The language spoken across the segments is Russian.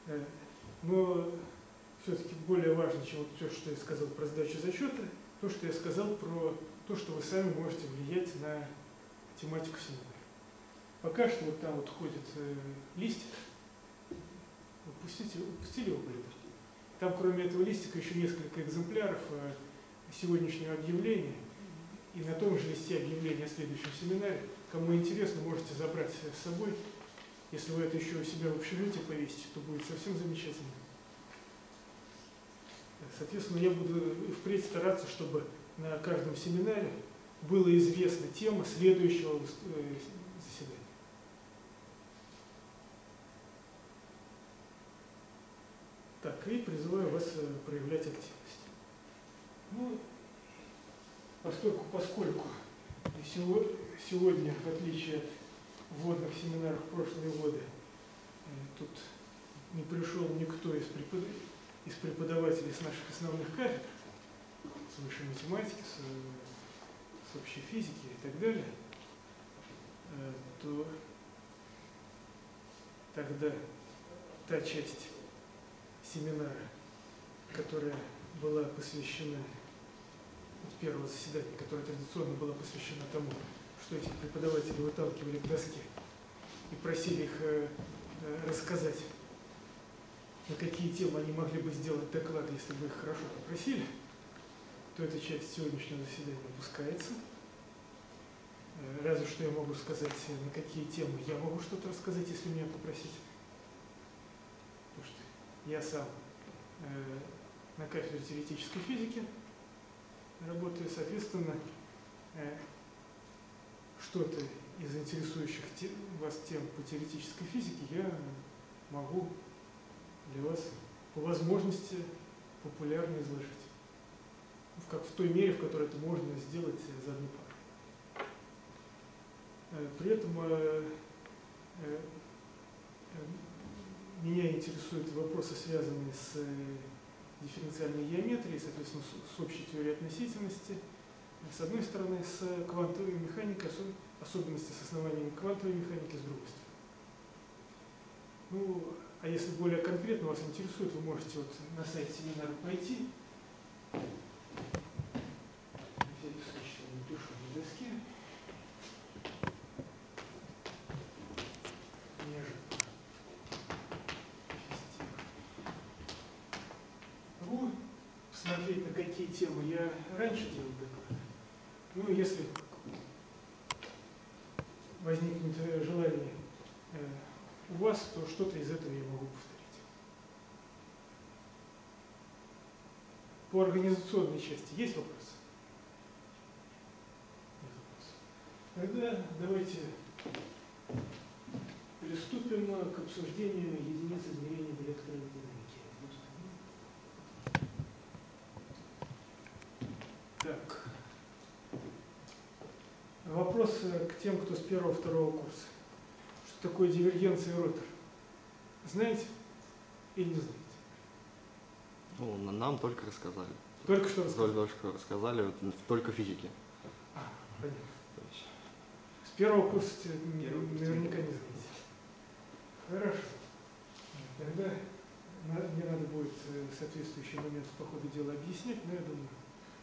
Но все-таки более важно, чем вот то, что я сказал про сдачу зачета, то, что я сказал про то, что вы сами можете влиять на тематику семинара. Пока что вот там вот ходит листик, упустили его были. Там кроме этого листика еще несколько экземпляров сегодняшнего объявления. И на том же листе объявления о следующем семинаре, кому интересно, можете забрать с собой. Если вы это еще у себя в общежитии повесите, то будет совсем замечательно. Соответственно, я буду впредь стараться, чтобы на каждом семинаре была известна тема следующего заседания. Так, и призываю вас проявлять активность. Ну, поскольку сегодня, в отличие от вводных семинаров в прошлые годы, тут не пришел никто из преподавателей с наших основных кафедр, с высшей математики, с общей физики и так далее, то тогда та часть семинара, которая была посвящена первого заседания, которое традиционно было посвящено тому, что этих преподавателей выталкивали к доске и просили их рассказать, на какие темы они могли бы сделать доклад, если бы их хорошо попросили, то эта часть сегодняшнего заседания опускается. Разве что я могу сказать, на какие темы я могу что-то рассказать, если меня попросить. Потому что я сам на кафедре теоретической физики работаю, соответственно, что-то из интересующих вас тем по теоретической физике я могу для вас по возможности популярно изложить. Как в той мере, в которой это можно сделать за одну пару. При этом меня интересуют вопросы, связанные с дифференциальной геометрией, соответственно, с общей теорией относительности, с одной стороны, с квантовой механикой, особенности с основаниями квантовой механики, с другой стороны. Ну, а если более конкретно вас интересует, вы можете вот на сайт семинара пойти. Напишу на доске. Посмотреть, на какие темы я раньше делал доклады. Ну, если возникнет желание у вас, то что-то из этого я могу повторить. По организационной части есть вопросы? Нет вопросов. Тогда давайте приступим к обсуждению единиц измерения в электродинамике. Так. Вопрос к тем, кто с первого-второго курса. Что такое дивергенция и ротор? Знаете или не знаете? Ну, нам только рассказали. Только что рассказали? Только рассказали, только физики. Понятно. С первого курса наверняка не знаете. Хорошо. Тогда мне надо будет соответствующие моменты по ходу дела объяснять, но я думаю,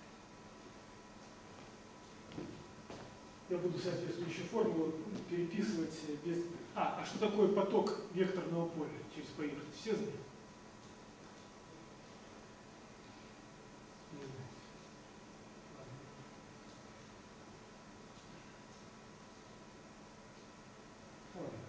я буду соответствующую формулу переписывать без... А что такое поток векторного поля через поверхность? Все знают? Не знаете. Ладно.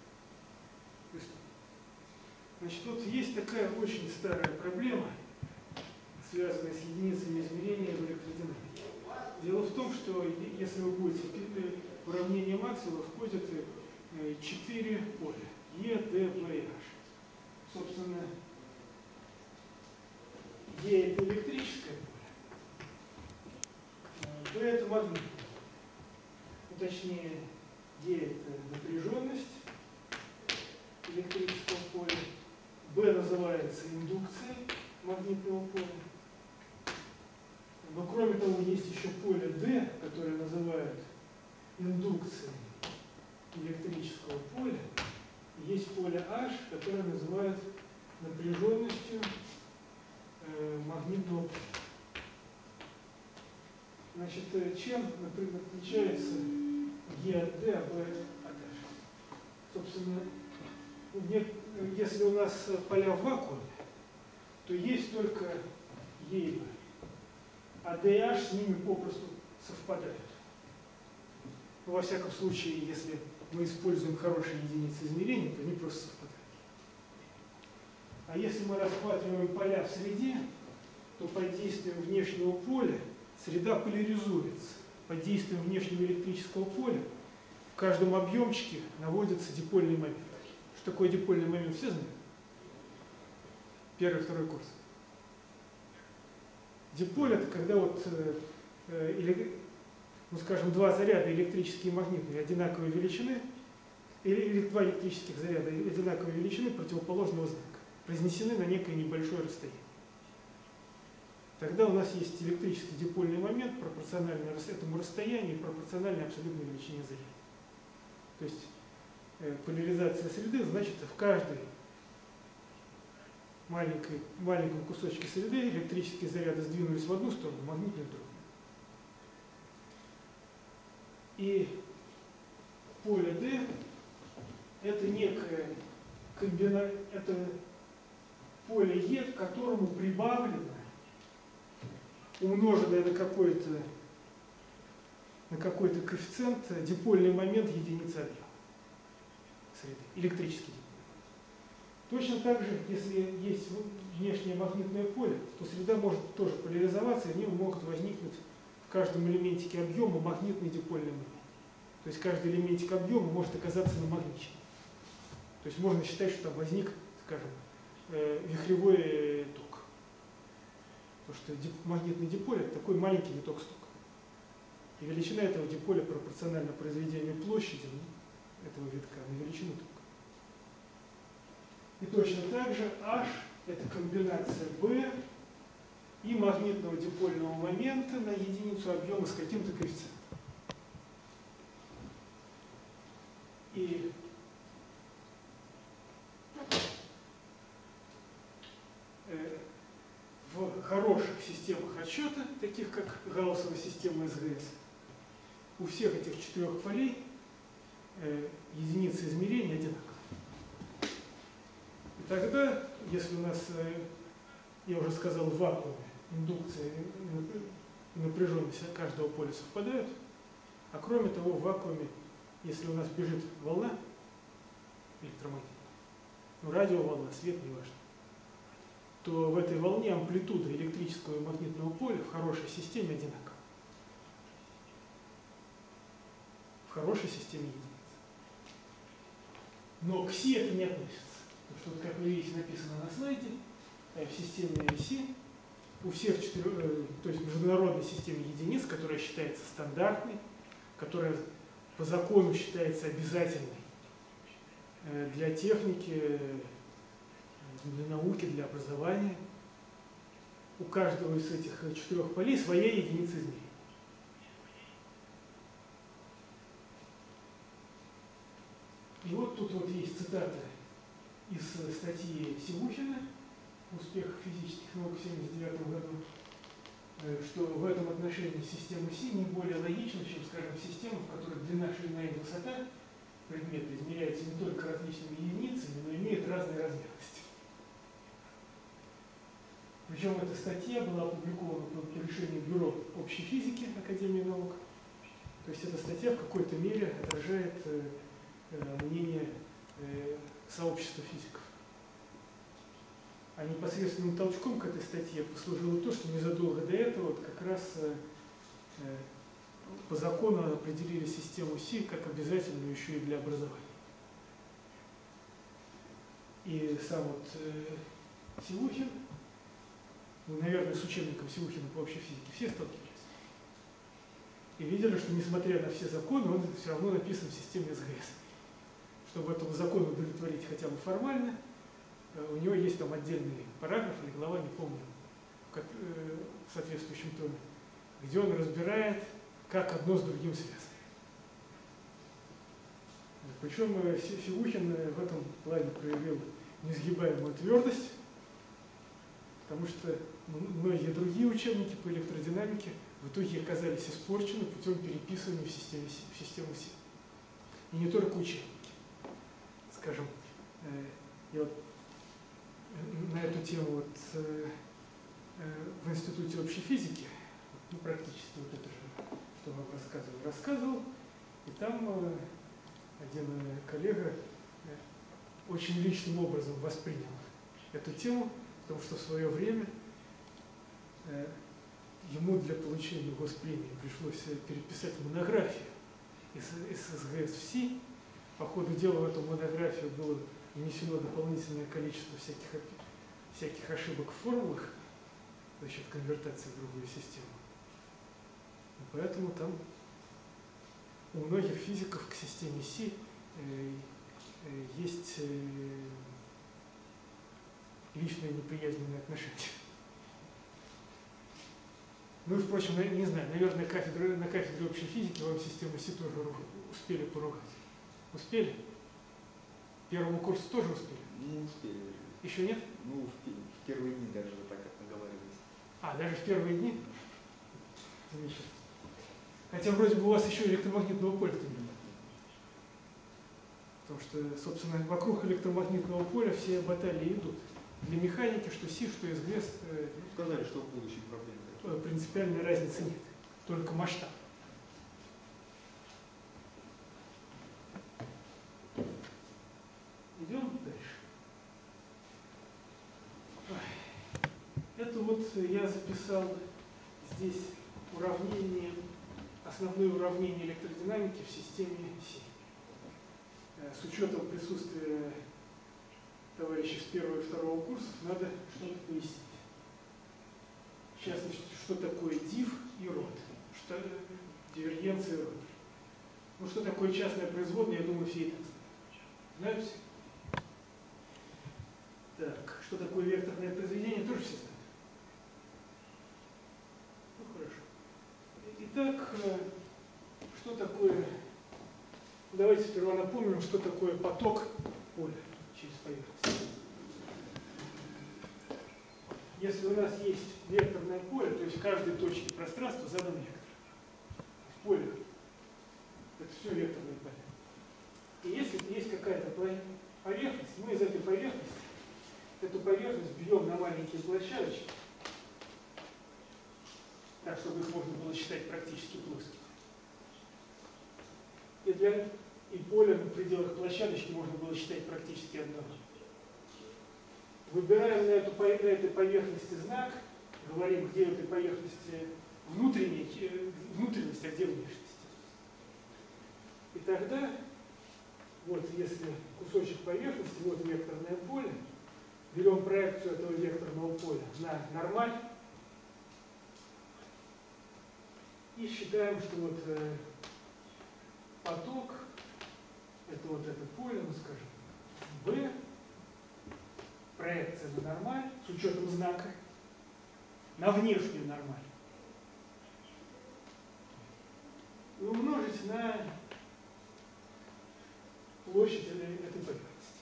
Значит, вот есть такая очень старая проблема, связанная с единицами измерения в электродинамике. Дело в том, что если вы будете в уравнение Максвелла входят 4 поля Е, Д, В и H. Собственно, Е это электрическое поле, В это магнитное. Ну, точнее, Е это напряженность электрического поля, В называется индукцией магнитного поля. Но кроме того, есть еще поле D, которое называют индукцией электрического поля. И есть поле H, которое называют напряженностью магнитного поля. Значит, чем, например, отличается Е от Д, а Б от H? Собственно, если у нас поля в вакууме, то есть только Е и Б, а D и H с ними попросту совпадают. Но, во всяком случае, если мы используем хорошие единицы измерения, то они просто совпадают. А если мы рассматриваем поля в среде, то под действием внешнего поля среда поляризуется. Под действием внешнего электрического поля в каждом объемчике наводится дипольный момент. Что такое дипольный момент, все знают? Первый, второй курс. Диполь — это когда вот, ну скажем, два заряда электрические и магнитные одинаковой величины, или два электрических заряда одинаковой величины противоположного знака, произнесены на некое небольшое расстояние. Тогда у нас есть электрический дипольный момент, пропорциональный этому расстоянию и пропорциональной абсолютной величине заряда. То есть поляризация среды значит, в каждой маленьком кусочке среды электрические заряды сдвинулись в одну сторону, магнитные в другую. И поле D это некое это поле E, к которому прибавлено, умноженное на какой-то коэффициент дипольный момент единицы объема среды, электрический дипольный. Точно так же, если есть внешнее магнитное поле, то среда может тоже поляризоваться, и в нем могут возникнуть в каждом элементике объема магнитный дипольный момент. То есть каждый элементик объема может оказаться намагниченным. То есть можно считать, что там возник, скажем, вихревой ток. Потому что магнитный диполь — это такой маленький виток тока. И величина этого диполя пропорциональна произведению площади этого витка на величину тока. И точно так же H — это комбинация B и магнитного дипольного момента на единицу объема с каким-то коэффициентом. И в хороших системах отсчета, таких как Гауссова система СГС, у всех этих четырех полей единицы измерения одинаковые. И тогда, если у нас, я уже сказал, в вакууме индукция и напряженность каждого поля совпадают, а кроме того, в вакууме, если у нас бежит волна электромагнитная, ну, радиоволна, свет, неважно, то в этой волне амплитуда электрического и магнитного поля в хорошей системе одинакова. В хорошей системе единиц. Но к Си это не относится. Потому что, как вы видите, написано на слайде, в системе Си у всех четырех, то есть в международной системе единиц, которая считается стандартной, которая по закону считается обязательной для техники, для науки, для образования, у каждого из этих четырех полей своя единица измерения. И вот тут вот есть цитата из статьи Сивухина «Успех физических наук» в 1979 году, что в этом отношении система Си не более логична, чем, скажем, система, в которой длина, ширина и высота предмета измеряются не только различными единицами, но имеют разные размерности. Причем эта статья была опубликована по решению Бюро общей физики Академии наук. То есть эта статья в какой-то мере отражает мнение сообщества физиков. А непосредственным толчком к этой статье послужило то, что незадолго до этого вот как раз по закону определили систему Си как обязательную еще и для образования. И сам вот Сивухин, вы, наверное, с учебником Сивухина по общей физике все сталкивались. И видели, что несмотря на все законы, он все равно написан в системе СГС. Чтобы этому закону удовлетворить хотя бы формально, у него есть там отдельный параграф или глава, не помню, в соответствующем томе, где он разбирает, как одно с другим связано. Причем Сивухин в этом плане проявил несгибаемую твердость, потому что многие другие учебники по электродинамике в итоге оказались испорчены путем переписывания в систему Си. И не только учебники. Скажем, я вот на эту тему вот, в Институте общей физики, ну, практически вот это же, что вам рассказывал, и там один коллега очень личным образом воспринял эту тему, потому что в свое время ему для получения госпремии пришлось переписать монографию из СГС в Си. По ходу дела в эту монографию было внесено дополнительное количество всяких ошибок в формулах за счет конвертации в другую систему. И поэтому там у многих физиков к системе Си есть личное неприязненное отношение. Ну и, впрочем, не знаю, наверное, на кафедре общей физики вам систему Си тоже успели поругать. Успели? Первому курсу тоже успели? Не успели. Еще нет? Ну, в первые дни даже вот так оговаривались. А, даже в первые дни? Замечательно. Хотя вроде бы у вас еще электромагнитного поля-то нет. Потому что, собственно, вокруг электромагнитного поля все баталии идут. Для механики, что Си, что СГС, Сказали, что в будущем проблем. принципиальной разницы нет. Только масштаб. Идем дальше. Это вот я записал здесь уравнение, основное уравнение электродинамики в системе Си. С учетом присутствия товарищей с первого и второго курсов надо что-то пояснить. В частности, что такое див и род, что дивергенция и род. Ну, что такое частное производное, я думаю, все и так знают. Знают все? Так, что такое векторное произведение, тоже все знают. Ну, хорошо. Итак, что такое... Давайте сперва напомним, что такое поток поля через поверхность. Если у нас есть векторное поле, то есть в каждой точке пространства задан вектор. Поле – это все векторное поле. И если есть какая-то поверхность, мы из этой поверхности эту поверхность берем на маленькие площадочки, так, чтобы их можно было считать практически плоскими. И поле на пределах площадочки можно было считать практически одного. Выбираем на этой поверхности знак, говорим, где в этой поверхности внутренность, а где внешность. И тогда, вот если кусочек поверхности, вот векторное поле, берем проекцию этого векторного поля на нормаль и считаем, что вот поток, это вот это поле, ну скажем, B, проекция на нормаль с учетом знака на внешнюю нормаль. И умножить на площадь этой поверхности.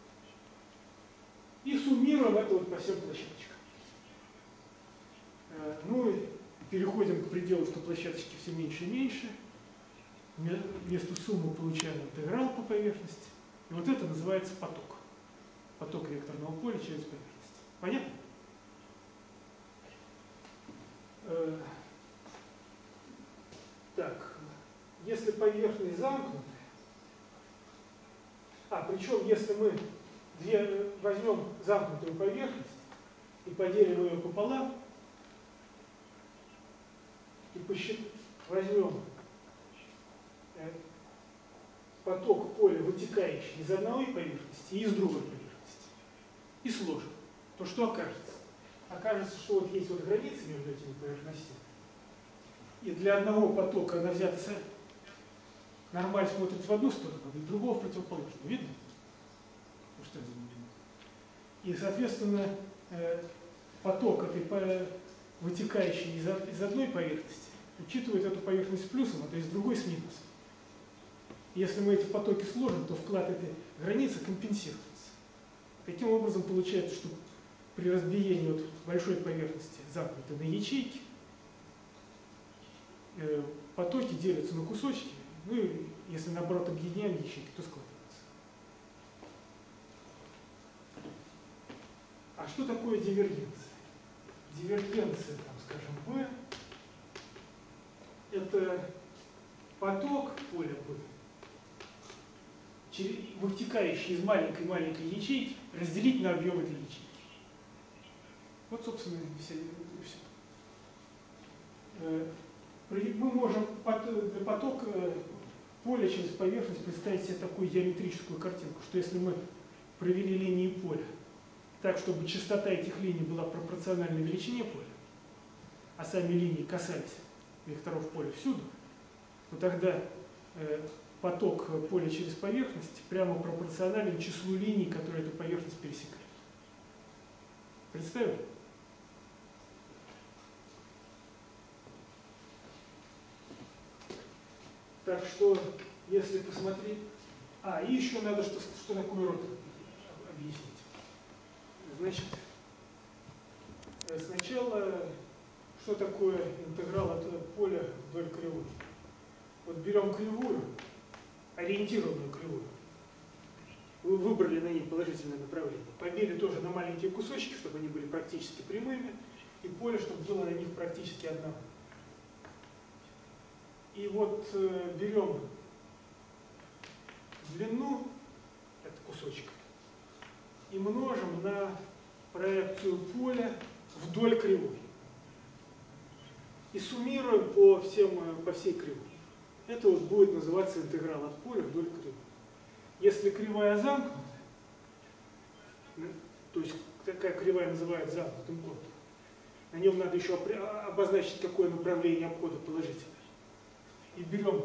И суммируем это вот по всем площадочкам. Ну и переходим к пределу, что площадочки все меньше и меньше. Вместо суммы получаем интеграл по поверхности. И вот это называется поток. Поток векторного поля через поверхность. Понятно? Так, если поверхность замкнутая, причем если мы возьмем замкнутую поверхность и поделим ее пополам, и возьмем поток поля, вытекающий из одной поверхности и из другой поверхности, и сложим, то что окажется? Окажется, что вот есть вот границы между этими поверхностями, и для одного потока она взята, нормаль смотрит в одну сторону, а для другого в противоположную. Видно? Ну, что это? И, соответственно, поток этой вытекающий из одной поверхности учитывает эту поверхность плюсом, а то есть другой с минусом. Если мы эти потоки сложим, то вклад этой границы компенсируется. Таким образом, получается, что при разбиении вот большой поверхности замкнутой на ячейки потоки делятся на кусочки, ну и если наоборот объединяем ячейки, то складывается. А что такое дивергенция? Дивергенция, там, скажем, B, это поток поля B, вытекающий из маленькой-маленькой ячейки, разделить на объем этой ячейки. Вот, собственно, все. Мы можем для потока поля через поверхность представить себе такую геометрическую картинку, что если мы провели линии поля так, чтобы частота этих линий была пропорциональна величине поля, а сами линии касались векторов поля всюду, то тогда поток поля через поверхность прямо пропорционален числу линий, которые эту поверхность пересекают. Представим? Так что, если посмотреть... и еще надо, что такое ротор объяснить. Значит, сначала, что такое интеграл от поля вдоль кривой? Вот берем кривую, ориентированную кривую. Вы выбрали на ней положительное направление. Побили тоже на маленькие кусочки, чтобы они были практически прямыми, и поле, чтобы было на них практически одно. И вот берем длину, это кусочек, и множим на проекцию поля вдоль кривой. И суммируем по всей кривой. Это вот будет называться интеграл от поля вдоль кривой. Если кривая замкнута, то есть такая кривая называют замкнутым контуром, на нем надо еще обозначить, какое направление обхода положительное. И берем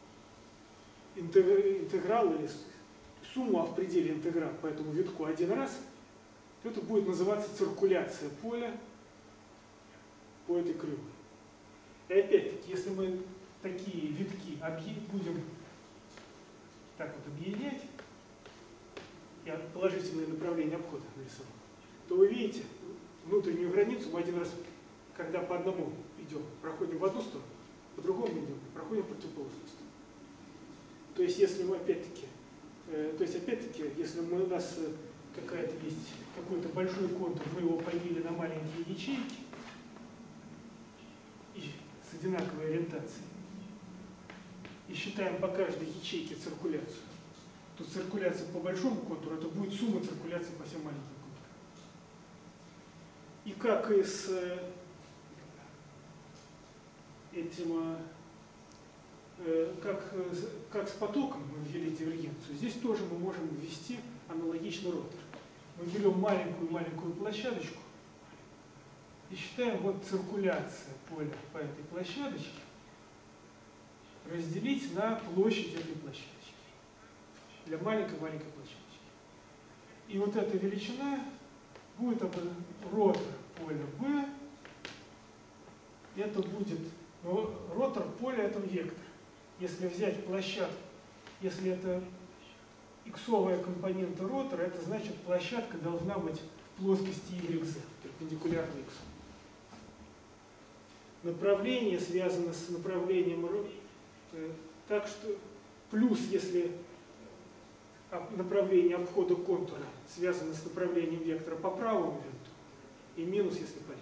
интеграл или сумму, а в пределе интеграл по этому витку один раз, то это будет называться циркуляция поля по этой кривой. И опять-таки, если мы такие витки будем так вот объединять, я положительное направление обхода нарисовал, то вы видите, внутреннюю границу мы один раз, когда по одному идем, проходим в одну сторону, по другому идем, проходим в противоположную сторону. То есть, если мы опять-таки, если у нас есть какой-то большой контур, мы его поделили на маленькие ячейки и с одинаковой ориентацией, и считаем по каждой ячейке циркуляцию, то циркуляция по большому контуру это будет сумма циркуляции по всем маленьким контурам. И как и с как с потоком мы ввели дивергенцию, здесь тоже мы можем ввести аналогичный ротор. Мы берем маленькую площадочку и считаем вот циркуляция поля по этой площадочке разделить на площадь этой площадочки для маленькой-маленькой площадочки. И вот эта величина будет ротор поля B. Это будет ротор поля, это вектор. Если взять площадку, если это иксовая компонента ротора, это значит, площадка должна быть в плоскости YZ, перпендикулярно X. Направление связано с направлением так что плюс, если направление обхода контура связано с направлением вектора по правому вектору, и минус, если по левому.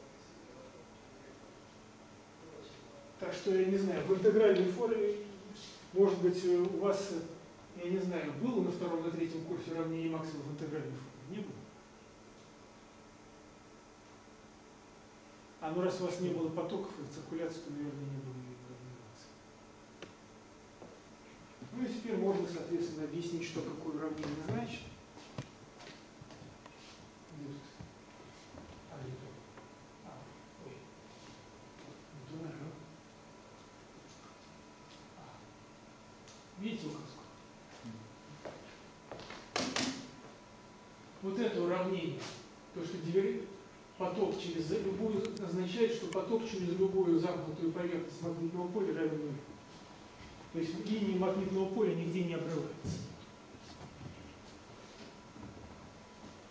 Так что, я не знаю, в интегральной форме, может быть, у вас, я не знаю, было на втором, на третьем курсе уравнение максимума в интегральной форме? Не было? Ну раз у вас не было потоков и циркуляции, то, наверное, не было уравнения. Ну и теперь можно, соответственно, объяснить, что какое уравнение значит. Видите указку? Вот это уравнение, то, что поток через любую, означает, что поток через любую замкнутую поверхность магнитного поля равен нулю. То есть линии магнитного поля нигде не обрываются.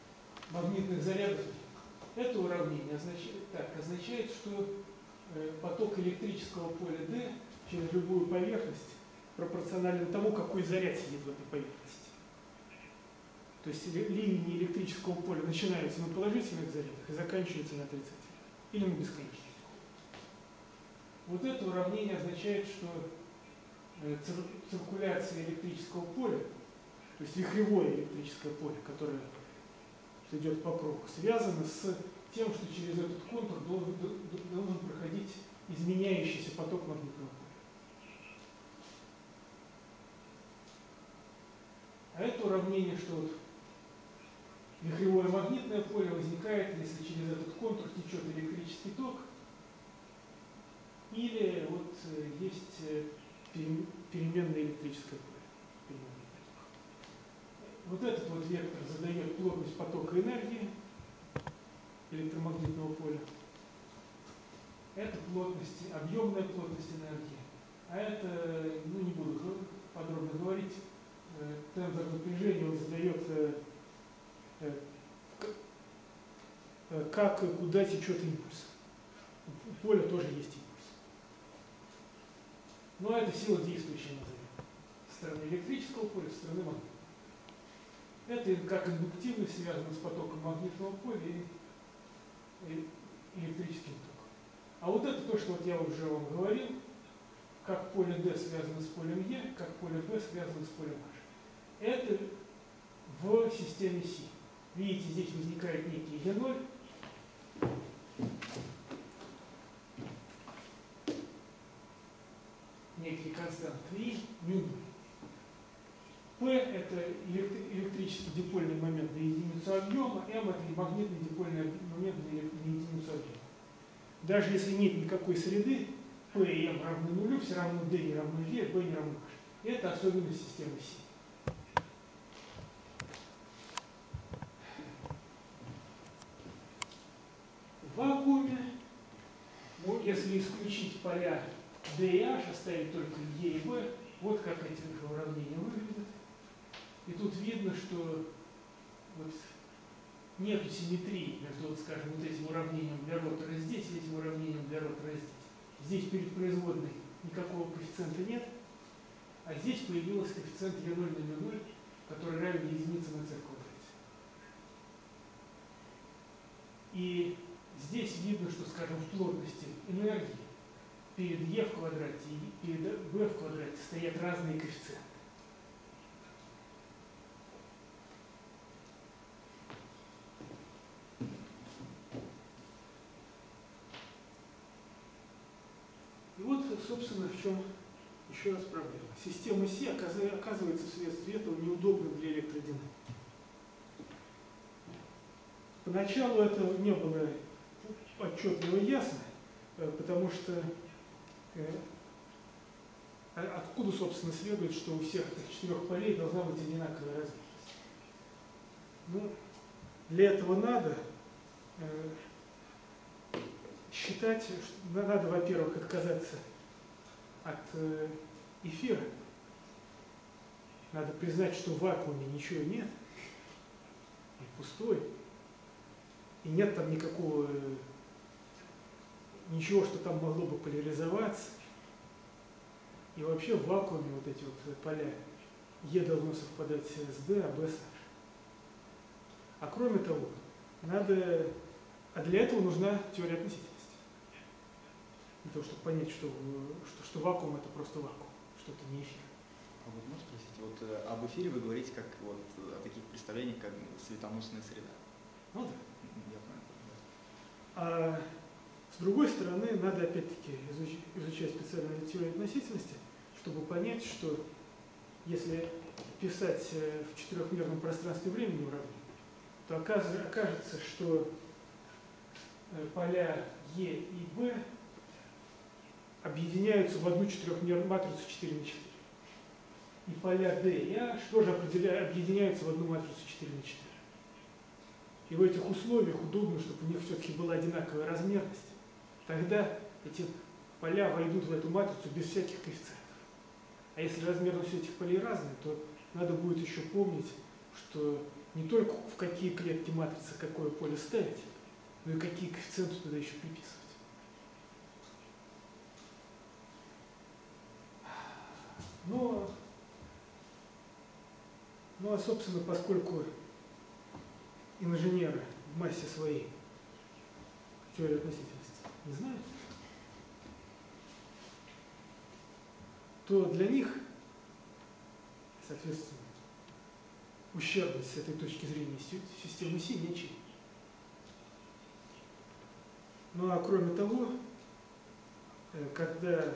магнитных зарядов. Это уравнение означает, что поток электрического поля D через любую поверхность пропорционален тому, какой заряд сидит в этой поверхности. То есть линии электрического поля начинаются на положительных зарядах и заканчиваются на отрицательных. Или на бесконечности. Вот это уравнение означает, что циркуляция электрического поля, то есть вихревое электрическое поле, которое идет по кругу, связано с тем, что через этот контур должен проходить изменяющийся поток магнитного поля. А это уравнение, что вот вихревое магнитное поле возникает, если через этот контур течет электрический ток, или вот есть переменное электрическое поле. Вот этот вот вектор задает плотность потока энергии электромагнитного поля. Это плотность, объемная плотность энергии. А это, ну не буду подробно говорить, тензор напряжения он задает, как и куда течет импульс. У поля тоже есть импульс. Но это сила действующая, назовем. Со стороны электрического поля, со стороны магнитного. Это как индуктивно связано с потоком магнитного поля и электрическим током. А вот это то, что вот я уже вам говорил, как поле D связано с полем E, как поле B связано с полем H. Это в системе Си. Видите, здесь возникает некий E0. Некие константы И, μ0. P – это электрический дипольный момент на единицу объема, M – это магнитный дипольный момент на единицу объема. Даже если нет никакой среды, P и M равны нулю, все равно D не равно E, B не равно H. Это особенность системы Си. В вакууме, если исключить поля D и H, оставить только E и B, вот как эти уравнения выглядят. И тут видно, что вот нет симметрии между, вот, скажем, вот этим уравнением для ротора здесь и этим уравнением для ротора здесь. Здесь перед производной никакого коэффициента нет, а здесь появился коэффициент E0 на μ0, который равен единице на c в квадрате. И здесь видно, что, скажем, в плотности энергии перед E в квадрате и перед B в квадрате стоят разные коэффициенты. И вот, собственно, в чем еще раз проблема. Система Си оказывается вследствие этого неудобна для электродинамики. Поначалу это не было отчетливо ясно, потому что откуда, собственно, следует, что у всех этих 4 полей должна быть одинаковая размерность. Ну, для этого надо считать, что надо, во-первых, отказаться от эфира. Надо признать, что в вакууме ничего нет, и пустой, и нет там никакого, ничего, что там могло бы поляризоваться. И вообще в вакууме вот эти вот поля Е должно совпадать с D, а B с H. А кроме того, надо, а для этого нужна теория относительности. Для того, чтобы понять, что вакуум это просто вакуум, что это не эфир. А вот можно спросить, вот об эфире вы говорите как вот о таких представлениях, как светоносная среда. Ну да. Я правильно понимаю. А с другой стороны, надо опять-таки изучать специальную теорию относительности, чтобы понять, что если писать в четырехмерном пространстве времени уравнение, то окажется, что поля Е и Б объединяются в одну четырехмерную матрицу 4 на 4. И поля D и H тоже объединяются в одну матрицу 4 на 4. И в этих условиях удобно, чтобы у них все-таки была одинаковая размерность. Тогда эти поля войдут в эту матрицу без всяких коэффициентов. А если размерность этих полей разная, то надо будет еще помнить, что не только в какие клетки матрицы какое поле ставить, но и какие коэффициенты туда еще приписывать. Ну, а собственно, поскольку инженеры в массе своей теорию относительности не знают, то для них, соответственно, ущербность с этой точки зрения системы Си не очевидна. Ну а кроме того, когда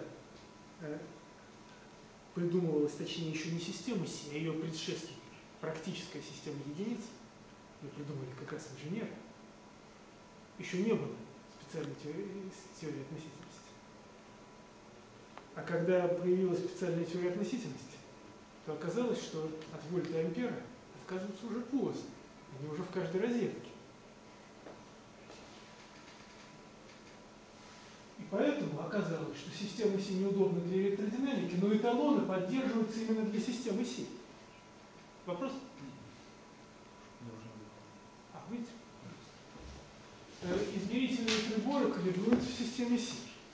придумывалась, точнее, еще не система Си, а ее предшественник, практическая система единиц, ее придумали как раз инженеры, еще не было специальной теории относительности. А когда появилась специальная теория относительности, то оказалось, что от вольта и ампера отказываться уже поздно, они уже в каждой розетке. И поэтому оказалось, что система Си неудобна для электродинамики, но эталоны поддерживаются именно для системы Си. Вопрос? Видите? Измерительные приборы калибруются в системе Си.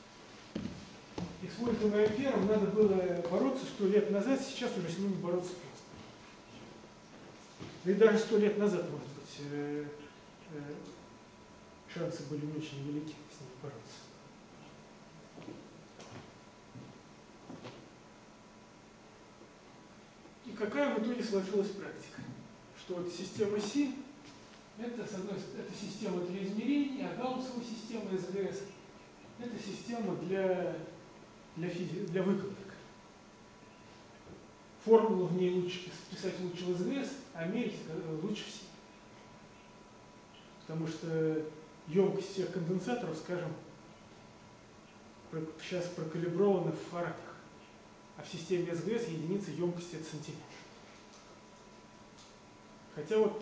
И с вольтом и ампером надо было бороться 100 лет назад, сейчас уже с ними бороться просто. Да и даже 100 лет назад, может быть, шансы были не очень велики с ними бороться. И какая в итоге сложилась практика? Что вот система Си это, с одной стороны, это система для измерений, а гауссова система СГС это система для выкладок. Формулу в ней лучше писать лучше в СГС, а мерить лучше в Си. Потому что емкость всех конденсаторов, скажем, сейчас прокалибрована в фарадах, а в системе СГС единица емкости это сантиметр. Хотя вот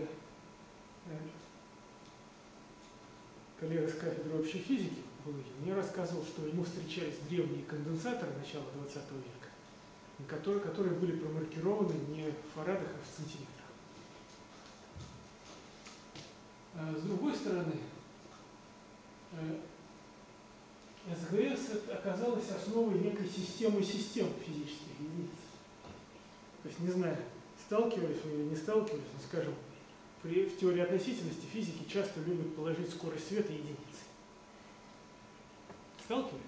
коллега с кафедры общей физики мне рассказывал, что ему встречались древние конденсаторы начала 20 века, которые были промаркированы не в фарадах, а в сантиметрах. С другой стороны, СГС оказалась основой некой системы систем физических единиц. То есть, не знаю, сталкивались вы или не сталкивались, но, скажем, в теории относительности физики часто любят положить скорость света единицей. Сталкивались?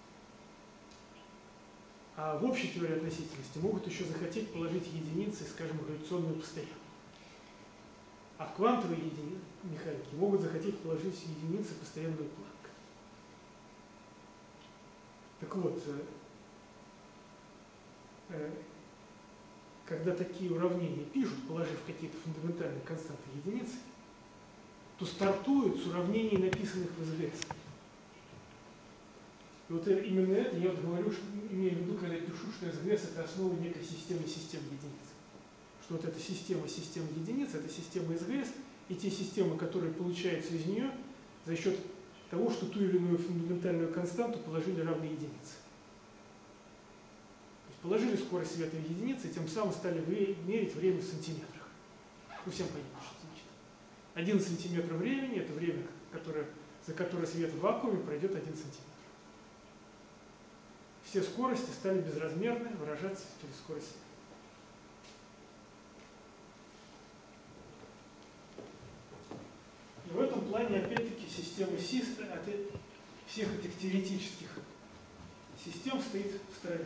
А в общей теории относительности могут еще захотеть положить единицы, скажем, гравитационную постоянную. А в квантовой механике могут захотеть положить единицы постоянную Планка. Так вот, когда такие уравнения пишут, положив какие-то фундаментальные константы единицы, то стартуют с уравнений, написанных в СГС. И вот именно это я вот говорю, что, имею в виду, когда я пишу, что СГС это основа некой систем единиц. Что вот эта система единиц, это система СГС, и те системы, которые получаются из нее, за счет того, что ту или иную фундаментальную константу положили равные единицы. Положили скорость света в единицы, тем самым стали мерить время в сантиметрах. Ну, всем понятно, что значит. 1 сантиметр времени – это время, за которое свет в вакууме пройдет 1 сантиметр. Все скорости стали безразмерны, выражаться через скорость света. И в этом плане, опять-таки, система Си от всех этих теоретических систем стоит в стороне.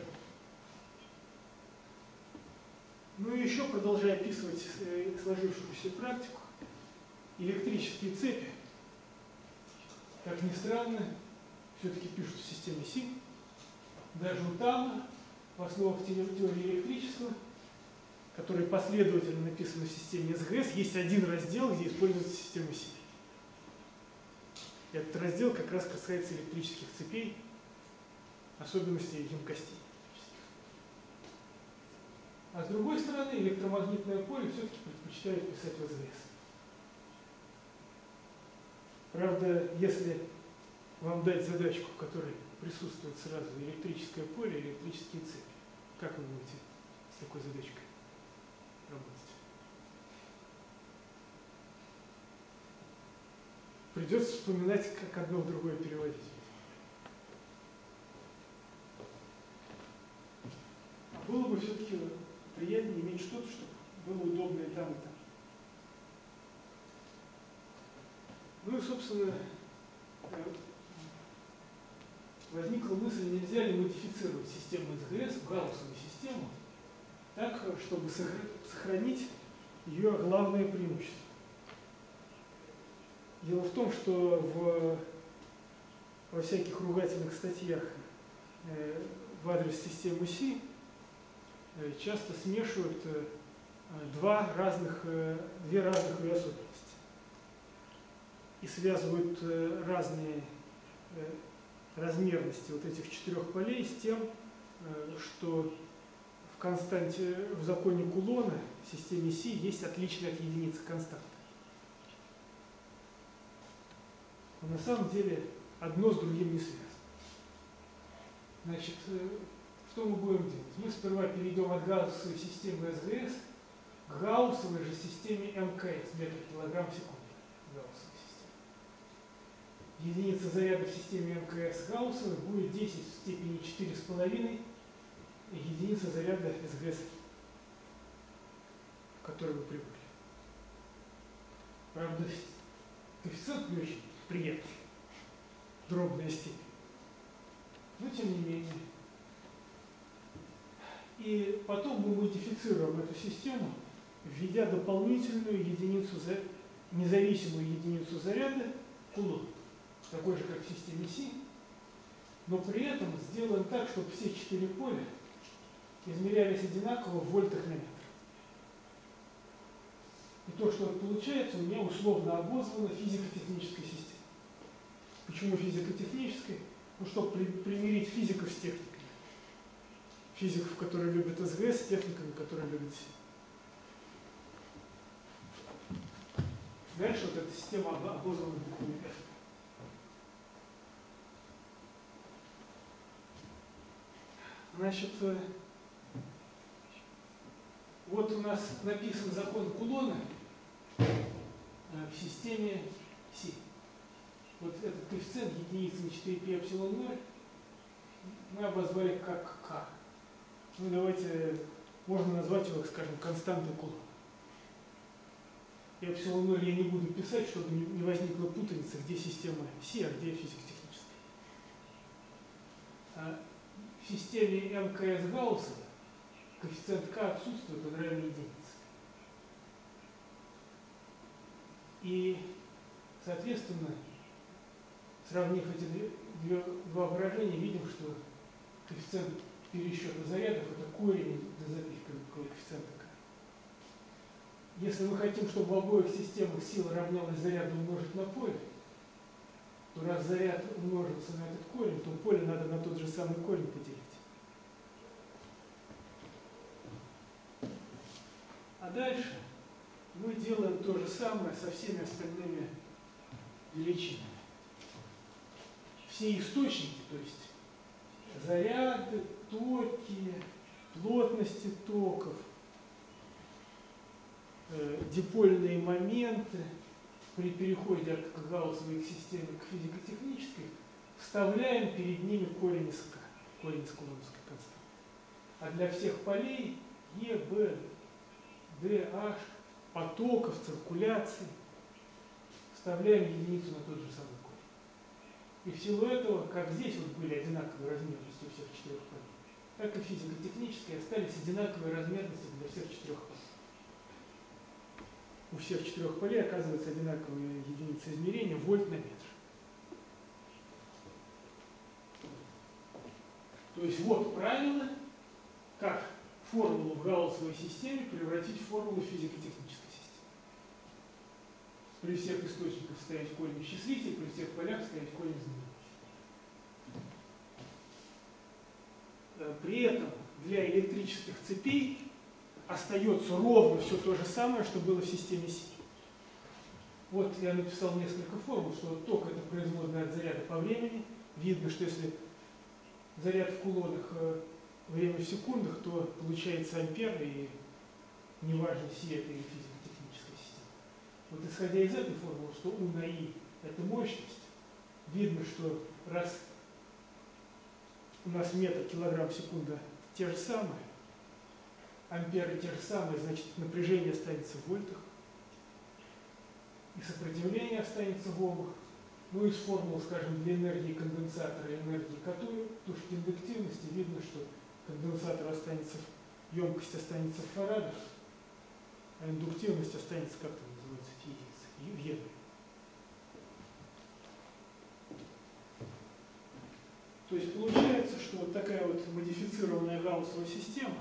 Ну и еще, продолжая описывать сложившуюся практику, электрические цепи, как ни странно, все-таки пишут в системе Си. Даже у Тама в основах теории электричества, которые последовательно написаны в системе СГС, есть один раздел, где используется система Си. Этот раздел как раз касается электрических цепей, особенностей емкостей. А с другой стороны, электромагнитное поле все-таки предпочитают писать в СГС. Правда, если вам дать задачку, в которой присутствует сразу электрическое поле и электрические цепи, как вы будете с такой задачкой работать? придется вспоминать, как одно в другое переводить. А было бы все-таки приятнее иметь что-то, чтобы было удобно и там, и там. Ну и, собственно, возникла мысль, нельзя ли модифицировать систему СГС в гаусовую систему так, чтобы сохранить ее главное преимущество. Дело в том, что во всяких ругательных статьях в адрес системы Си часто смешивают две разных ее особенности и связывают разные размерности вот этих 4 полей с тем, что в константе, в законе Кулона в системе Си есть отличие от единицы константы. Но на самом деле одно с другим не связано. Значит, что мы будем делать? Мы сперва перейдем от гаусовой системы СГС к гаусовой же системе МКС, метр килограмм в секунду. Гаусовой системе. Единица заряда в системе МКС гаусовой будет 10 в степени 4,5 единица заряда СГС, к которой вы привыкли. Правда, коэффициент не очень приятный, дробная степень. Но тем не менее. И потом мы модифицируем эту систему, введя дополнительную единицу, независимую единицу заряда кулон, такой же, как в системе Си, но при этом сделаем так, чтобы все 4 поля измерялись одинаково в вольтах на метр. И то, что получается, у меня условно обозвано физико-технической системой. Почему физико-технической? Ну, чтобы примирить физиков с техниками. Физиков, которые любят СГС, с техниками, которые любят Си. Дальше вот эта система обозвана буквой F. Значит, вот у нас написан закон Кулона в системе Си. Вот этот коэффициент единицы на 4π эпсилон 0 мы обозвали как К. Ну, давайте, можно назвать его, скажем, константой Кулона. И эпсилон 0 я не буду писать, чтобы не возникла путаница, где система Си, а где физико-техническая. В системе МКС Гаусса коэффициент К отсутствует, он равен единице. И, соответственно, сравнив эти два выражения, видим, что коэффициент пересчета зарядов – это корень до записки коэффициента К. Если мы хотим, чтобы в обоих системах сила равнялась заряду умножить на поле, то раз заряд умножился на этот корень, то поле надо на тот же самый корень поделить. А дальше мы делаем то же самое со всеми остальными величинами. Все источники, то есть заряды, токи, плотности токов, дипольные моменты при переходе от гаусовой системы к физико-технической, вставляем перед ними корень из К, корень из кулоновской константы. А для всех полей Е, Б, Д, H, потоков, циркуляций вставляем единицу на тот же самый корень. И в силу этого, как здесь вот были одинаковые размерности у всех 4 полей, так и физико-технические остались одинаковые размерности для всех 4 полей. У всех 4 полей оказывается одинаковая единица измерения вольт на метр. То есть вот правило, как формулу в гаусовой системе превратить в формулу физико-технической системы. При всех источниках ставить корень числитель, при всех полях ставить корень знаменатель. При этом для электрических цепей остается ровно все то же самое, что было в системе Си. Вот я написал несколько формул, что ток это производная от заряда по времени. Видно, что если заряд в кулонах время в секундах, то получается ампер, и неважно, Си это или физико-техническая система. Вот исходя из этой формулы, что У на И это мощность. Видно, что раз у нас метр, килограмм, секунда те же самые, амперы те же самые, значит напряжение останется в вольтах, и сопротивление останется в омах. Ну, из формул, скажем, для энергии конденсатора и энергии катода, потому что индуктивности видно, что конденсатор останется, емкость останется в фарадах, а индуктивность останется, как это называется, в единицах, То есть получается, что вот такая вот модифицированная гауссова система,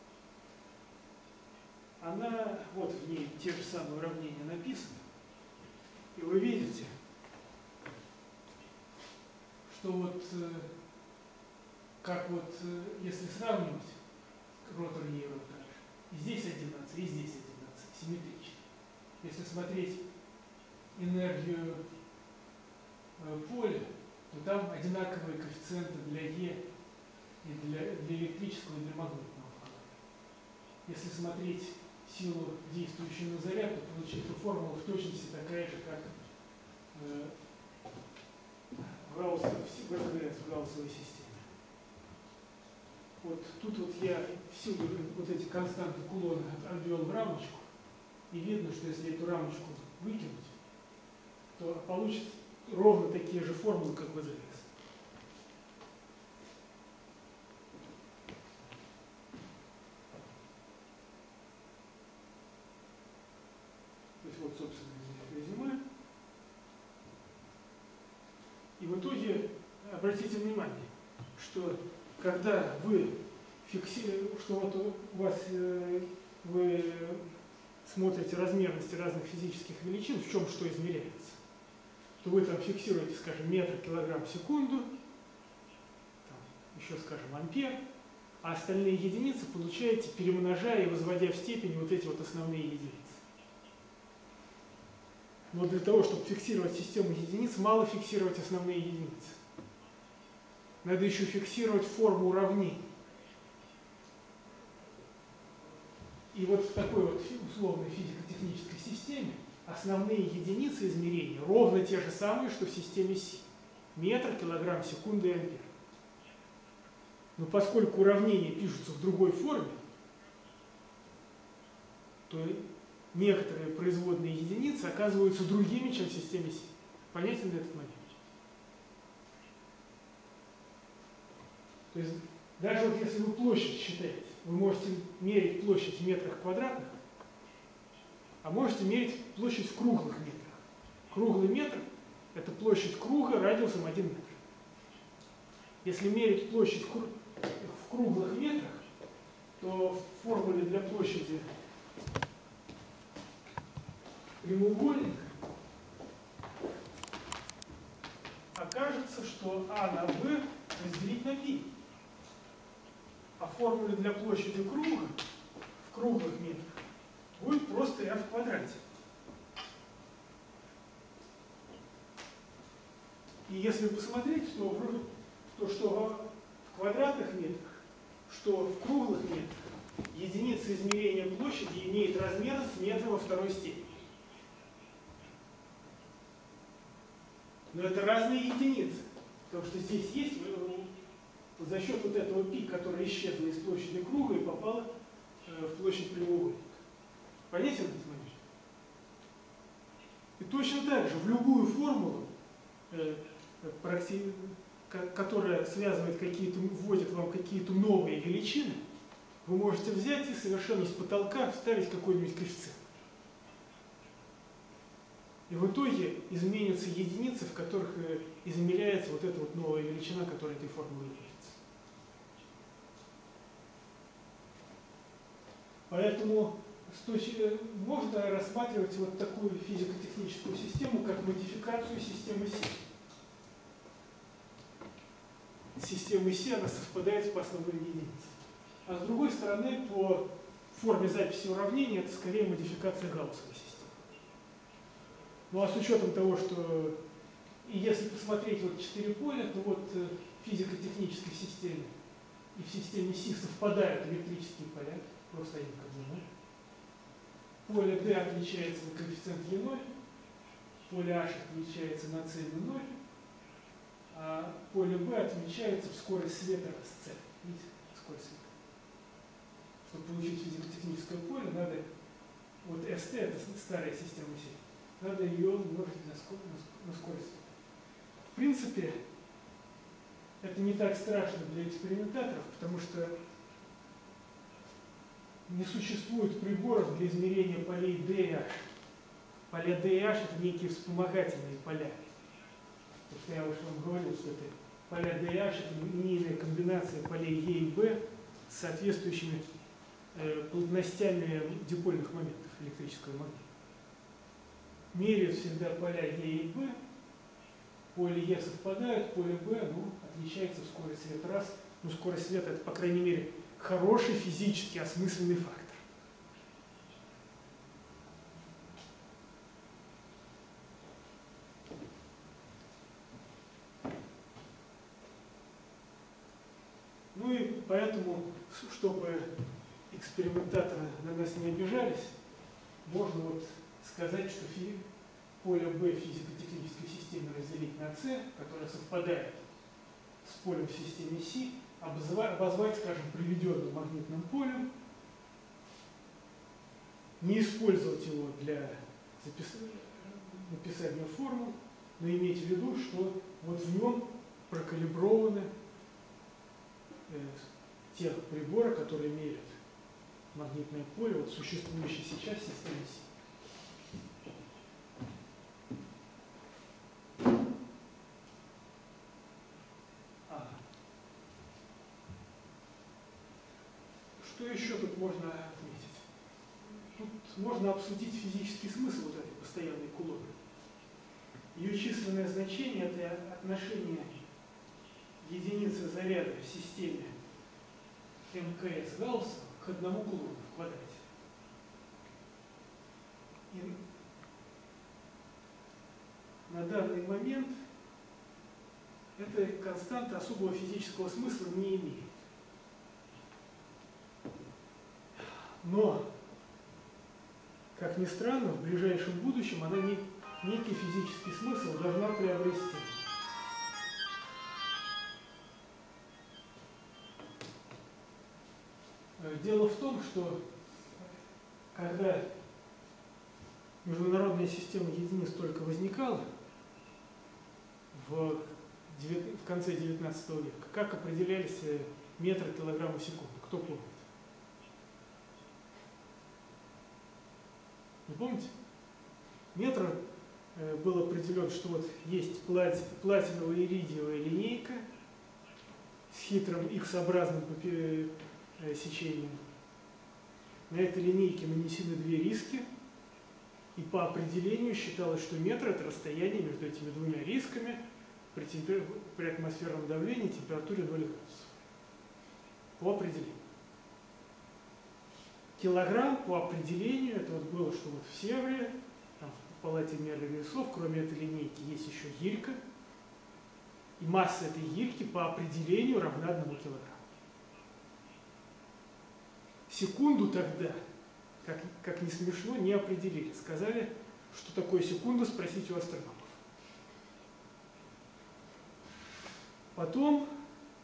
она, вот в ней те же самые уравнения написаны, и вы видите, что вот как вот если сравнивать ротор нейрон также, и здесь 11, и здесь 11, симметрично. Если смотреть энергию поля, то там одинаковые коэффициенты для Е и для электрического и для магнитного фона. Если смотреть силу, действующую на заряд, то получится формула в точности такая же, как в гауссовой системе. Вот тут вот я всю вот эти константы Кулона обвел в рамочку, и видно, что если эту рамочку выкинуть, то получится ровно такие же формулы, как в АЗС. То есть вот, собственно, резюме. И в итоге обратите внимание, что когда вы фиксируете, что вот у вас вы смотрите размерности разных физических величин, в чем что измеряется, то вы там фиксируете, скажем, метр, килограмм, секунду, там, еще, скажем, ампер, а остальные единицы получаете, перемножая и возводя в степень вот эти вот основные единицы. Но для того, чтобы фиксировать систему единиц, мало фиксировать основные единицы. Надо еще фиксировать форму уравнений. И вот в такой вот условной физико-технической системе основные единицы измерения ровно те же самые, что в системе Си. Метр, килограмм, секунда и ампер. Но поскольку уравнения пишутся в другой форме, то некоторые производные единицы оказываются другими, чем в системе Си. Понятен ли этот момент? То есть даже вот если вы площадь считаете, вы можете мерить площадь в метрах квадратных, а можете мерить площадь в круглых метрах. Круглый метр – это площадь круга радиусом 1 метр. Если мерить площадь в круглых метрах, то в формуле для площади прямоугольника окажется, что А на Б разделить на π. А в формуле для площади круга в круглых метрах будет просто r в квадрате. И если посмотреть, что в квадратных метрах, что в круглых метрах единица измерения площади имеет размерность метра во второй степени. Но это разные единицы, потому что здесь есть за счет вот этого π, которое исчезло из площади круга и попало в площадь прямоугольника. Понятен этот момент? И точно так же в любую формулу, которая связывает какие-то, вводит вам какие-то новые величины, вы можете взять и совершенно с потолка вставить какой-нибудь коэффициент. И в итоге изменятся единицы, в которых измеряется вот эта вот новая величина, которая этой формулой является. Поэтому можно рассматривать вот такую физико-техническую систему, как модификацию системы Си. Система Си, она совпадает по основным единицам. А с другой стороны, по форме записи уравнений, это скорее модификация гауссовой системы. Ну а с учетом того, что и если посмотреть вот 4 поля, то вот в физико-технической системе и в системе Си совпадают электрические поля, просто они как бы, поле D отличается на коэффициент Е0, поле H отмечается на c на 0, а поле B отмечается в скорость света с c. Видите, скорость света. Чтобы получить физико-техническое поле, надо, вот ST это старая система сеть, надо ее умножить на скорость света. В принципе, это не так страшно для экспериментаторов, потому что не существует приборов для измерения полей D и H. Поля D и H это некие вспомогательные поля. Потому что я уже вам говорил, что это поля D и H это линейная комбинация полей E и B с соответствующими плотностями дипольных моментов электрического магнита. Меряют всегда поля E и B. Поле E совпадают, поле B отличается в скорость света раз. Но скорость света это, по крайней мере, хороший физически осмысленный фактор. Ну и поэтому, чтобы экспериментаторы на нас не обижались, можно вот сказать, что поле B в физико-технической системе разделить на C, которое совпадает с полем в системе C, обозвать, скажем, приведенным магнитным полем, не использовать его для написания формул, но иметь в виду, что вот в нем прокалиброваны те приборы, которые меряют магнитное поле, вот существующие сейчас в системе C. Что еще тут можно отметить? Тут можно обсудить физический смысл вот этой постоянной кулоны. Ее численное значение – это отношение единицы заряда в системе МКС Гаусса к 1 кулону в квадрате. И на данный момент эта константа особого физического смысла не имеет. Но, как ни странно, в ближайшем будущем она некий физический смысл должна приобрести. Дело в том, что когда международная система единиц только возникала в конце 19 века, как определялись метры килограмма в секунду? Кто помнит? Не помните? Метр был определен, что вот есть платиновая иридиевая линейка с хитрым X-образным сечением. На этой линейке нанесены две риски, и по определению считалось, что метр – это расстояние между этими двумя рисками при атмосферном давлении и температуре 0 градусов. По определению. Килограмм по определению, это вот было, что вот в Севере, там в палате мерных весов, кроме этой линейки, есть еще гирька. И масса этой гирьки по определению равна 1 килограмму. Секунду тогда, как ни смешно, не определили. Сказали, что такое секунда, спросите у астрономов. Потом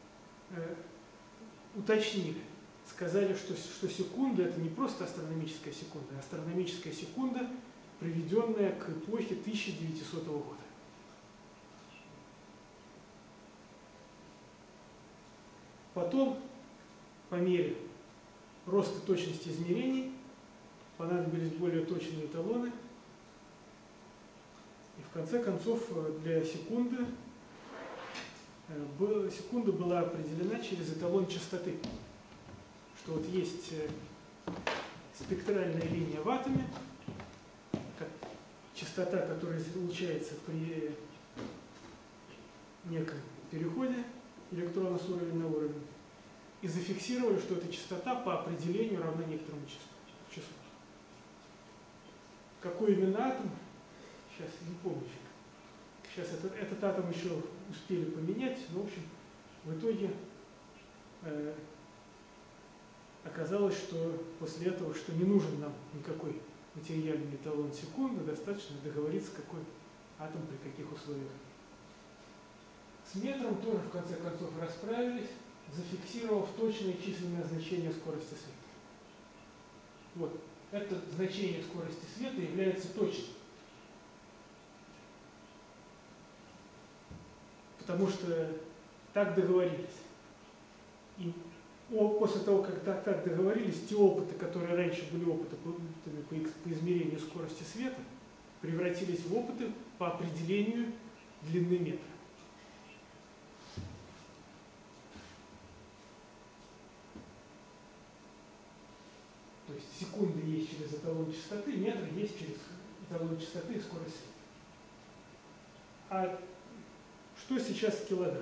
уточнили. Сказали, что секунда – это не просто астрономическая секунда, а астрономическая секунда, приведенная к эпохе 1900 года. Потом, по мере роста точности измерений, понадобились более точные эталоны. И в конце концов для секунда была определена через эталон частоты. Что вот есть спектральная линия в атоме, частота, которая излучается при неком переходе электрона с уровня на уровень, и зафиксировали, что эта частота по определению равна некоторому числу. Какой именно атом? Сейчас не помню. Сейчас этот атом еще успели поменять, но в общем в итоге оказалось, что после этого, что не нужен нам никакой материальный эталон секунды, достаточно договориться, какой атом при каких условиях. С метром тоже в конце концов расправились, зафиксировав точное численное значение скорости света. Вот, это значение скорости света является точным. Потому что так договорились. И после того, как так договорились, те опыты, которые раньше были опытами по измерению скорости света, превратились в опыты по определению длины метра. То есть секунды есть через эталон частоты, метр есть через эталон частоты и скорость света. А что сейчас килограмм?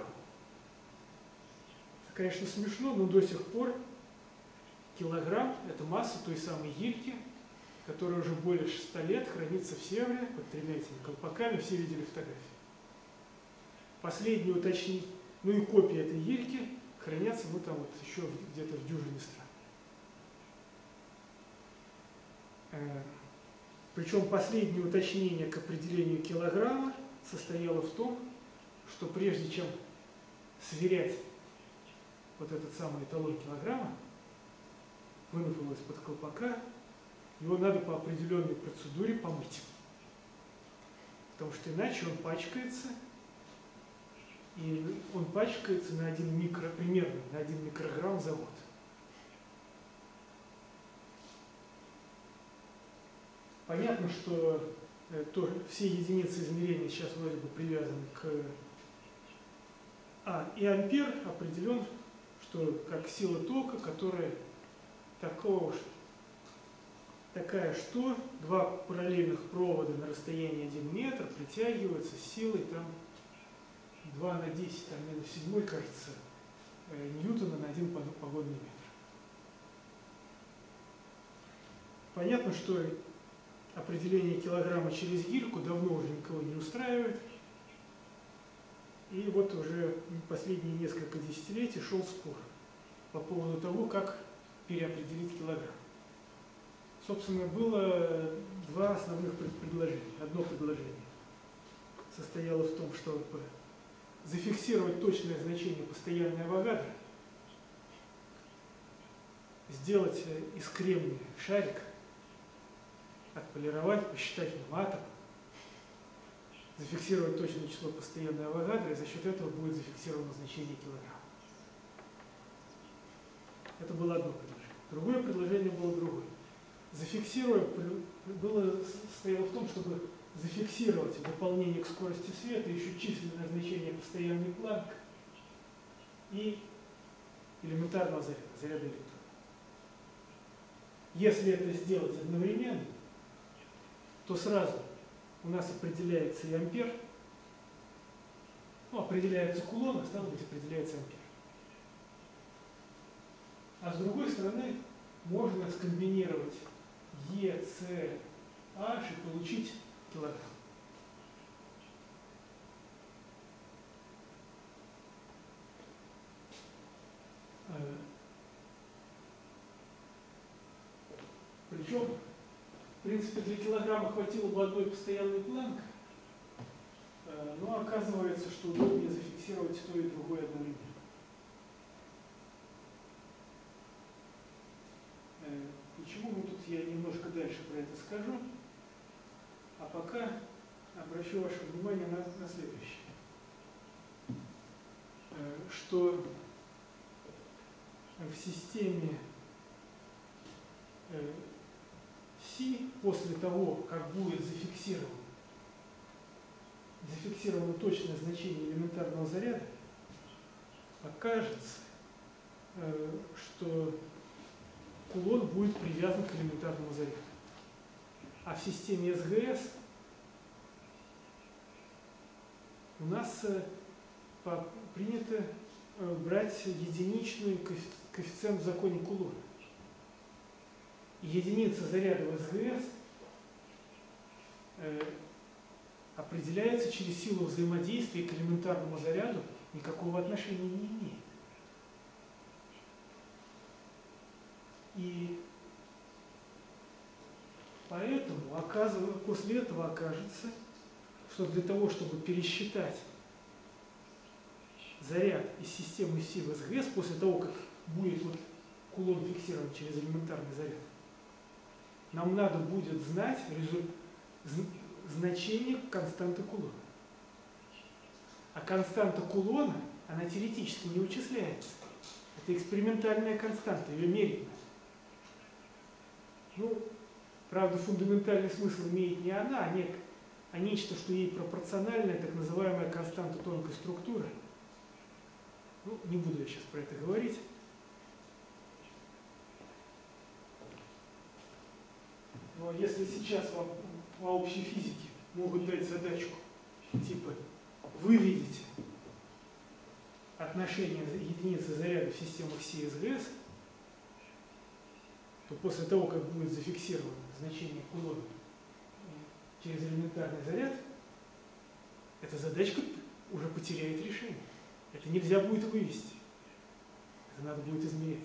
Это, конечно, смешно, но до сих пор килограмм – это масса той самой гирьки, которая уже более 600 лет хранится в Севре под 3 этими колпаками, все видели фотографии. Последние уточнения, ну и копии этой гирьки хранятся, ну там вот еще где-то в дюжине стран. Причем последнее уточнение к определению килограмма состояло в том, что прежде чем сверять вот этот самый эталон килограмма, вынув его из-под колпака, его надо по определенной процедуре помыть. Потому что иначе он пачкается, и он пачкается на примерно на 1 микрограмм за год. Понятно, что все единицы измерения сейчас вроде бы привязаны к и ампер определен, что как сила тока, которая такая, что 2 параллельных провода на расстоянии 1 метр притягиваются с силой там 2 на 10, там минус 7, кажется, ньютона на 1 погодный метр. Понятно, что определение килограмма через гирьку давно уже никого не устраивает. И вот уже последние несколько десятилетий шел спор по поводу того, как переопределить килограмм. Собственно, было 2 основных предложения. Одно предложение состояло в том, чтобы зафиксировать точное значение постоянной Авогадро, сделать из кремния шарик, отполировать, посчитать в нем атом, зафиксировать точное число постоянной Авогадро, и за счет этого будет зафиксировано значение килограмма. Это было одно предложение. Другое предложение было другое. Состояло в том, чтобы зафиксировать в дополнение к скорости света еще численное значение постоянный Планк и элементарного заряда электрона. Если это сделать одновременно, то сразу у нас определяется и ампер, определяется кулон, а стало быть, определяется ампер. А с другой стороны, можно скомбинировать Е, С, H и получить килограмм. Причем, в принципе, для килограмма хватило бы одной постоянной Планк, но оказывается, что удобнее зафиксировать то и другое одновременно. Почему? Ну, тут я немножко дальше про это скажу. А пока обращу ваше внимание на следующее. Что в системе Си после того, как будет зафиксировано точное значение элементарного заряда, окажется, что кулон будет привязан к элементарному заряду. А в системе СГС у нас принято брать единичный коэффициент в законе Кулона. Единица заряда в СГС определяется через силу взаимодействия к элементарному заряду, никакого отношения не имеет. И поэтому после этого окажется, что для того, чтобы пересчитать заряд из системы Си в СГС, после того, как будет вот кулон фиксирован через элементарный заряд, нам надо будет знать значение константы кулона. А константа кулона, она теоретически не вычисляется. Это экспериментальная константа, ее мерить надо. Ну, правда, фундаментальный смысл имеет не она, а нечто, что ей пропорциональная, так называемая константа тонкой структуры. Ну, не буду я сейчас про это говорить. Но если сейчас вам по общей физике могут дать задачку, типа выведите отношение единицы заряда в системах Си и СГС, то после того, как будет зафиксировано значение кулона через элементарный заряд, эта задачка уже потеряет решение. Это нельзя будет вывести. Это надо будет измерять.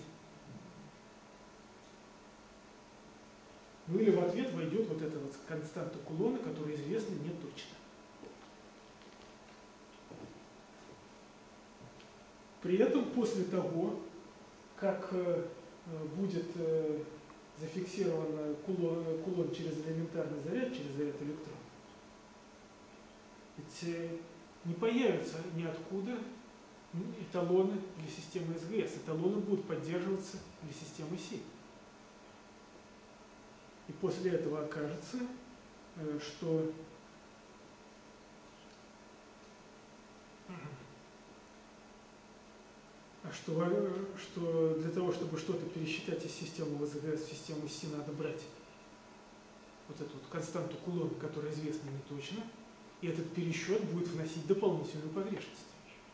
Ну или в ответ войдет вот эта вот константа кулона, которая известна не точно. При этом после того, как будет зафиксирован кулон через элементарный заряд, через заряд электронов, ведь не появятся ниоткуда эталоны для системы СГС. Эталоны будут поддерживаться для системы Си. И после этого окажется, что для того, чтобы что-то пересчитать из системы СГС в систему Си, надо брать вот эту вот константу кулона, которая известна не точно, и этот пересчет будет вносить дополнительную погрешность.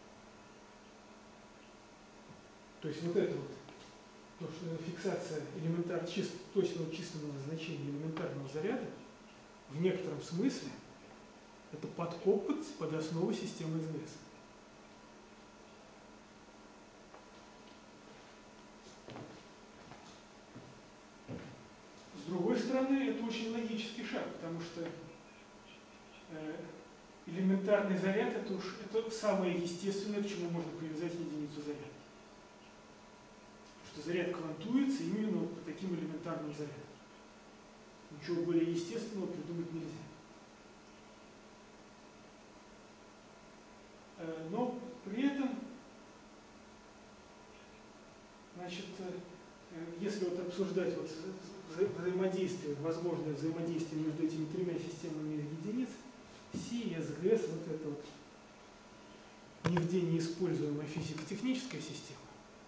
То есть вот это вот, то, что фиксация точного численного значения элементарного заряда в некотором смысле это подкоп под основу системы СГС. С другой стороны, это очень логический шаг, потому что элементарный заряд это самое естественное, к чему можно привязать единицу заряда. Что заряд квантуется именно по таким элементарным зарядам. Ничего более естественного придумать нельзя. Но при этом, значит, если вот обсуждать вот взаимодействие, возможное взаимодействие между этими тремя системами единиц, Си, СГС, вот это вот нигде не используемая физико-техническая система,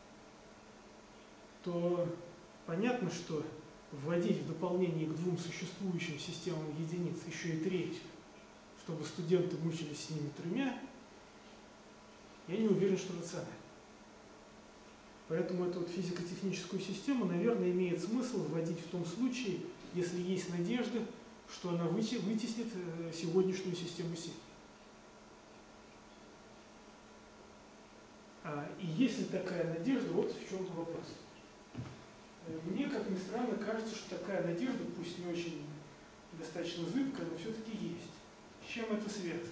то понятно, что вводить в дополнение к двум существующим системам единиц еще и третью, чтобы студенты мучились с ними тремя, я не уверен, что рационально. Поэтому эту вот физико-техническую систему, наверное, имеет смысл вводить в том случае, если есть надежда, что она вытеснит сегодняшнюю систему Си. И если такая надежда, вот в чем вопрос. Мне, как ни странно, кажется, что такая надежда, пусть не очень достаточно зыбкая, но все-таки есть. С чем это связано?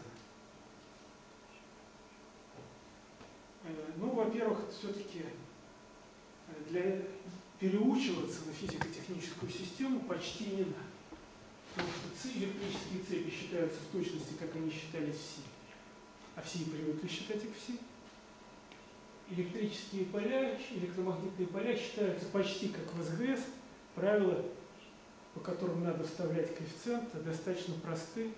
Ну, во-первых, все-таки для переучиваться на физико-техническую систему почти не надо. Потому что электрические цепи считаются в точности, как они считались в Си. А в Си привыкли считать их в Си. Электрические поля, электромагнитные поля считаются почти как в СГС. Правила, по которым надо вставлять коэффициенты, достаточно просты.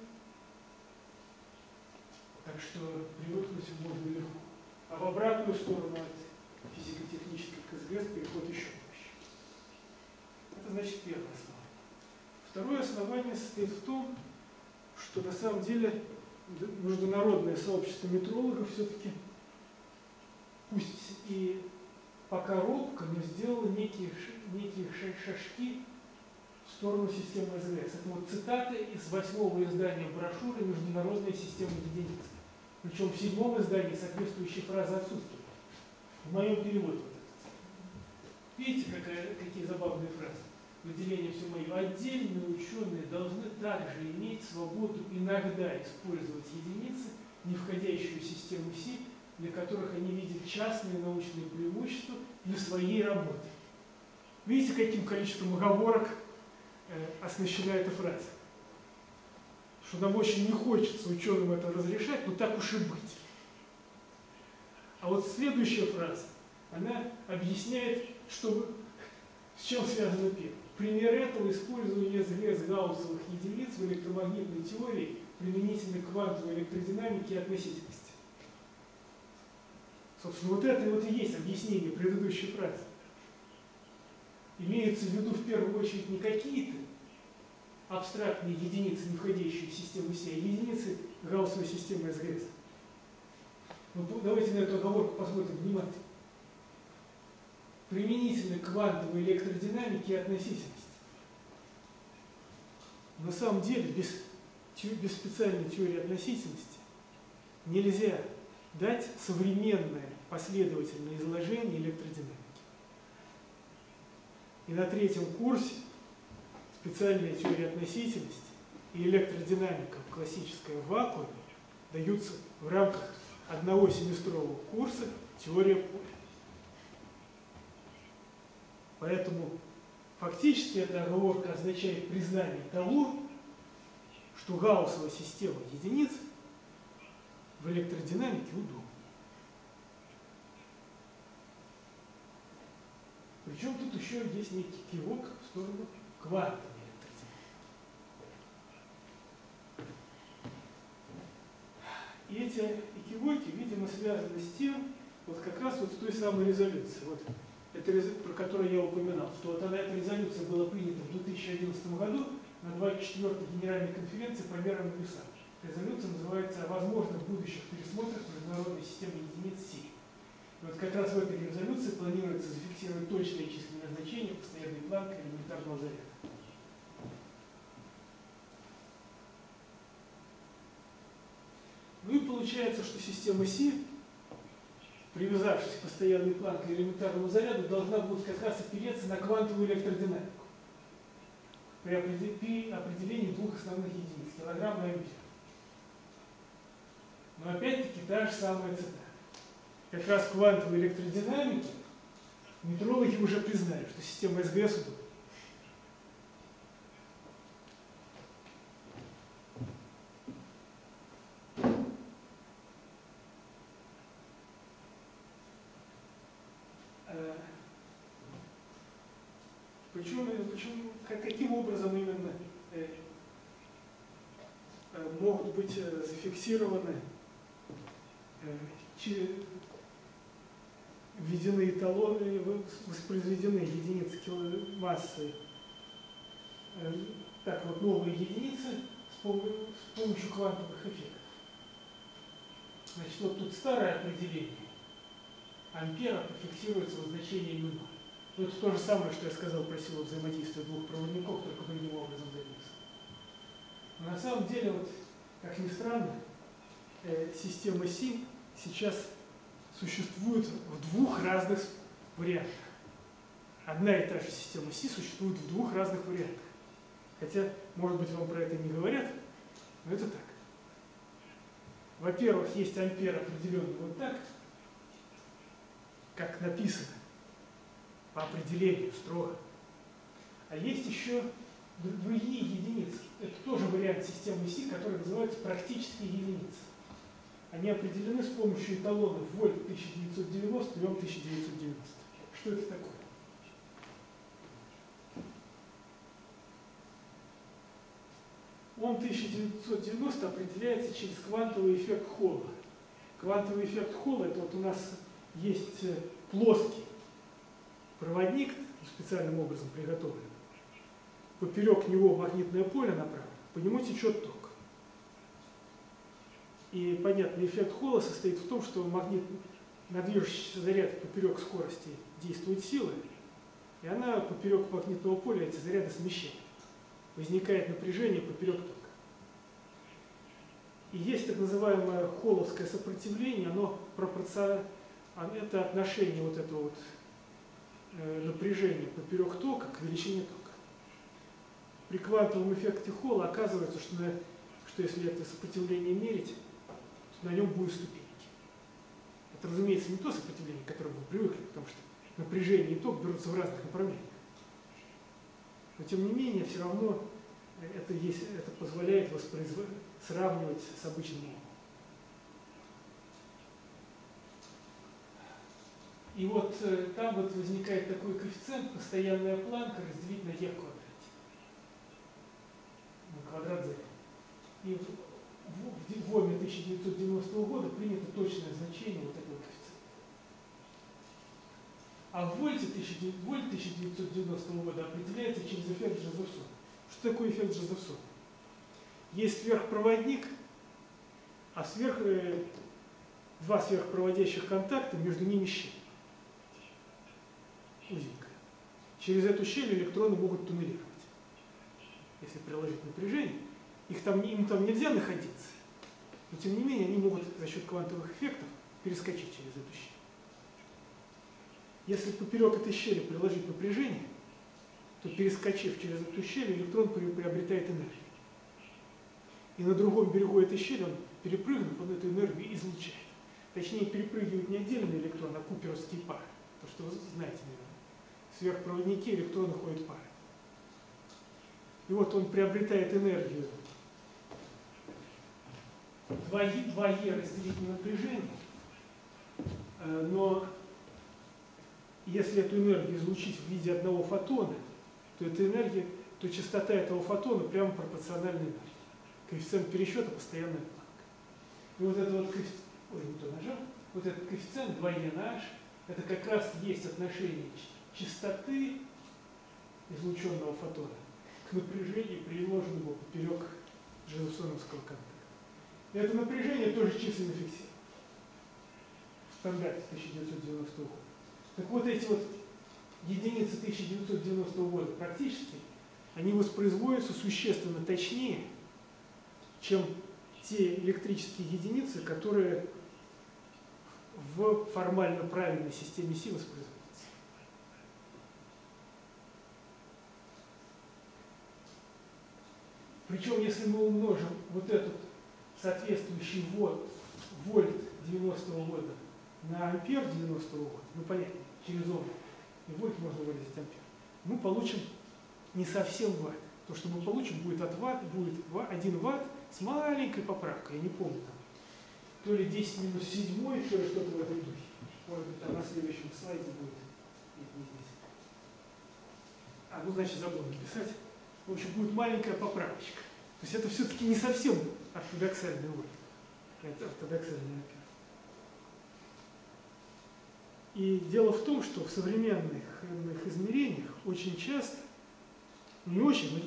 Так что привыкнуть можно легко. А в обратную сторону от физико-технической к СГС переход еще проще. Это значит первое основание. Второе основание состоит в том, что на самом деле международное сообщество метрологов все-таки, пусть и пока робко, но сделало некие шажки в сторону системы СГС. Это вот цитата из 8-го издания брошюры «Международная система единиц». Причем в 7-м издании соответствующие фразы отсутствуют. В моем переводе вот это. Видите, какие забавные фразы? выделение все мое, отдельные ученые должны также иметь свободу иногда использовать единицы, не входящие в систему Си, для которых они видят частные научные преимущества для своей работы. Видите, каким количеством оговорок оснащена эта фраза? Что нам очень не хочется ученым это разрешать, но так уж и быть. А вот следующая фраза, она объясняет, с чем связано первое. Пример этого — использование гауссовых единиц в электромагнитной теории применительно к квантовой электродинамике и относительности. Собственно, вот это вот и есть объяснение предыдущей фразы. Имеются в виду в первую очередь не какие-то абстрактные единицы, не входящие в систему Си, а единицы гауссовой системы СГС. Ну, давайте на эту оговорку посмотрим внимательно. Применительно к квантовой электродинамике и относительности. На самом деле, без специальной теории относительности нельзя дать современное последовательное изложение электродинамики. И на третьем курсе специальная теория относительности и электродинамика в классическом вакууме даются в рамках одного семестрового курса теория поля. Поэтому фактически эта оговорка означает признание того, что гауссова система единиц в электродинамике удобна. Причем тут еще есть некий кивок в сторону квантовой электродинамики. И эти экивоки, видимо, связаны с тем, вот как раз вот с той самой резолюцией, вот, про которую я упоминал, что вот эта резолюция была принята в 2011 году на 24-й Генеральной конференции по мерам веса. Резолюция называется «О возможных будущих пересмотрах международной системы единиц Си». И вот как раз в этой резолюции планируется зафиксировать точное численное значение постоянной планки элементарного заряда. Ну и получается, что система Си, привязавшись к постоянной планке элементарному заряду, должна будет как раз опереться на квантовую электродинамику при определении двух основных единиц – килограмм и ампер. Но опять-таки та же самая цитата. Как раз в квантовой электродинамике метрологи уже признали, что система СГС удобна. Каким образом именно могут быть зафиксированы, введены эталоны, воспроизведены единицы массы, так вот, новые единицы с помощью квантовых эффектов. Значит, вот тут старое определение ампера фиксируется в значении μ0. Это то же самое, что я сказал про силу взаимодействия двух проводников, только другим образом записано. Но на самом деле, вот, как ни странно, система Си сейчас существует в двух разных вариантах. Одна и та же система Си существует в двух разных вариантах. Хотя, может быть, вам про это не говорят, но это так. Во-первых, есть ампер определенный вот так, как написано, по определению строго. А есть еще другие единицы. Это тоже вариант системы Си, который называется практические единицы. Они определены с помощью эталонов вольт 1990 и Ом 1990. Что это такое? Ом 1990 определяется через квантовый эффект Холла. Квантовый эффект Холла — это вот у нас есть плоский проводник, специальным образом приготовлен. Поперек него магнитное поле направо, по нему течет ток. И, понятно, эффект Холла состоит в том, что на движущийся заряд поперек скорости действует сила, и она поперек магнитного поля эти заряды смещает. Возникает напряжение поперек тока. И есть так называемое холловское сопротивление, оно пропорционально, это отношение вот этого вот напряжения поперек тока к величине тока. при квантовом эффекте Холла оказывается, что если это сопротивление мерить, то на нем будут ступеньки. Это, разумеется, не то сопротивление, к которому мы привыкли, потому что напряжение и ток берутся в разных направлениях. Но тем не менее, все равно это позволяет сравнивать с обычным умом. И вот там вот возникает такой коэффициент, постоянная планка разделить на e в квадрате. На квадрат z. И в ОМе 1990 года принято точное значение вот этого коэффициента. А в вольт 1990 года определяется через эффект Жозефсона. Что такое эффект Жозефсона? Есть сверхпроводник, а два сверхпроводящих контакта, между ними щель. Узенькая. Через эту щель электроны могут туннелировать. Если приложить напряжение, им там нельзя находиться, но тем не менее они могут за счет квантовых эффектов перескочить через эту щель. Если поперек этой щели приложить напряжение, то перескочив через эту щель, электрон приобретает энергию. И на другом берегу этой щели он, перепрыгнув, он эту энергию излучает. Точнее, перепрыгивают не отдельные электроны, а куперовские пары. То, что вы знаете, наверное. В сверхпроводнике электроны ходят пары. И вот он приобретает энергию 2e разделить на напряжение, но если эту энергию излучить в виде одного фотона, то частота этого фотона прямо пропорциональна энергии. Коэффициент пересчета постоянная планка. И вот этот вот коэффициент, вот этот коэффициент 2e на h, это как раз есть отношение частоты излученного фотона к напряжению, приложенному поперек жозефсоновского контакта. И это напряжение тоже численно фиксировано в стандарте 1990 года. Так вот эти вот единицы 1990 года практически, они воспроизводятся существенно точнее, чем те электрические единицы, которые в формально правильной системе Си воспроизводятся. Причем, если мы умножим вот этот соответствующий вольт 90-го года на ампер 90-го года, ну понятно, через Ом и вольт можно выразить ампер, мы получим не совсем ватт. То, что мы получим, будет 1 ватт с маленькой поправкой, я не помню, там, то ли 10 минус 7, то ли что-то в этом духе. Может быть, там на следующем слайде будет. Нет, не здесь. Ну, значит, забыл написать. В общем, будет маленькая поправочка. То есть это все-таки не совсем ортодоксальный вольт. Это ортодоксальный ампер. И дело в том, что в современных измерениях очень часто, не очень,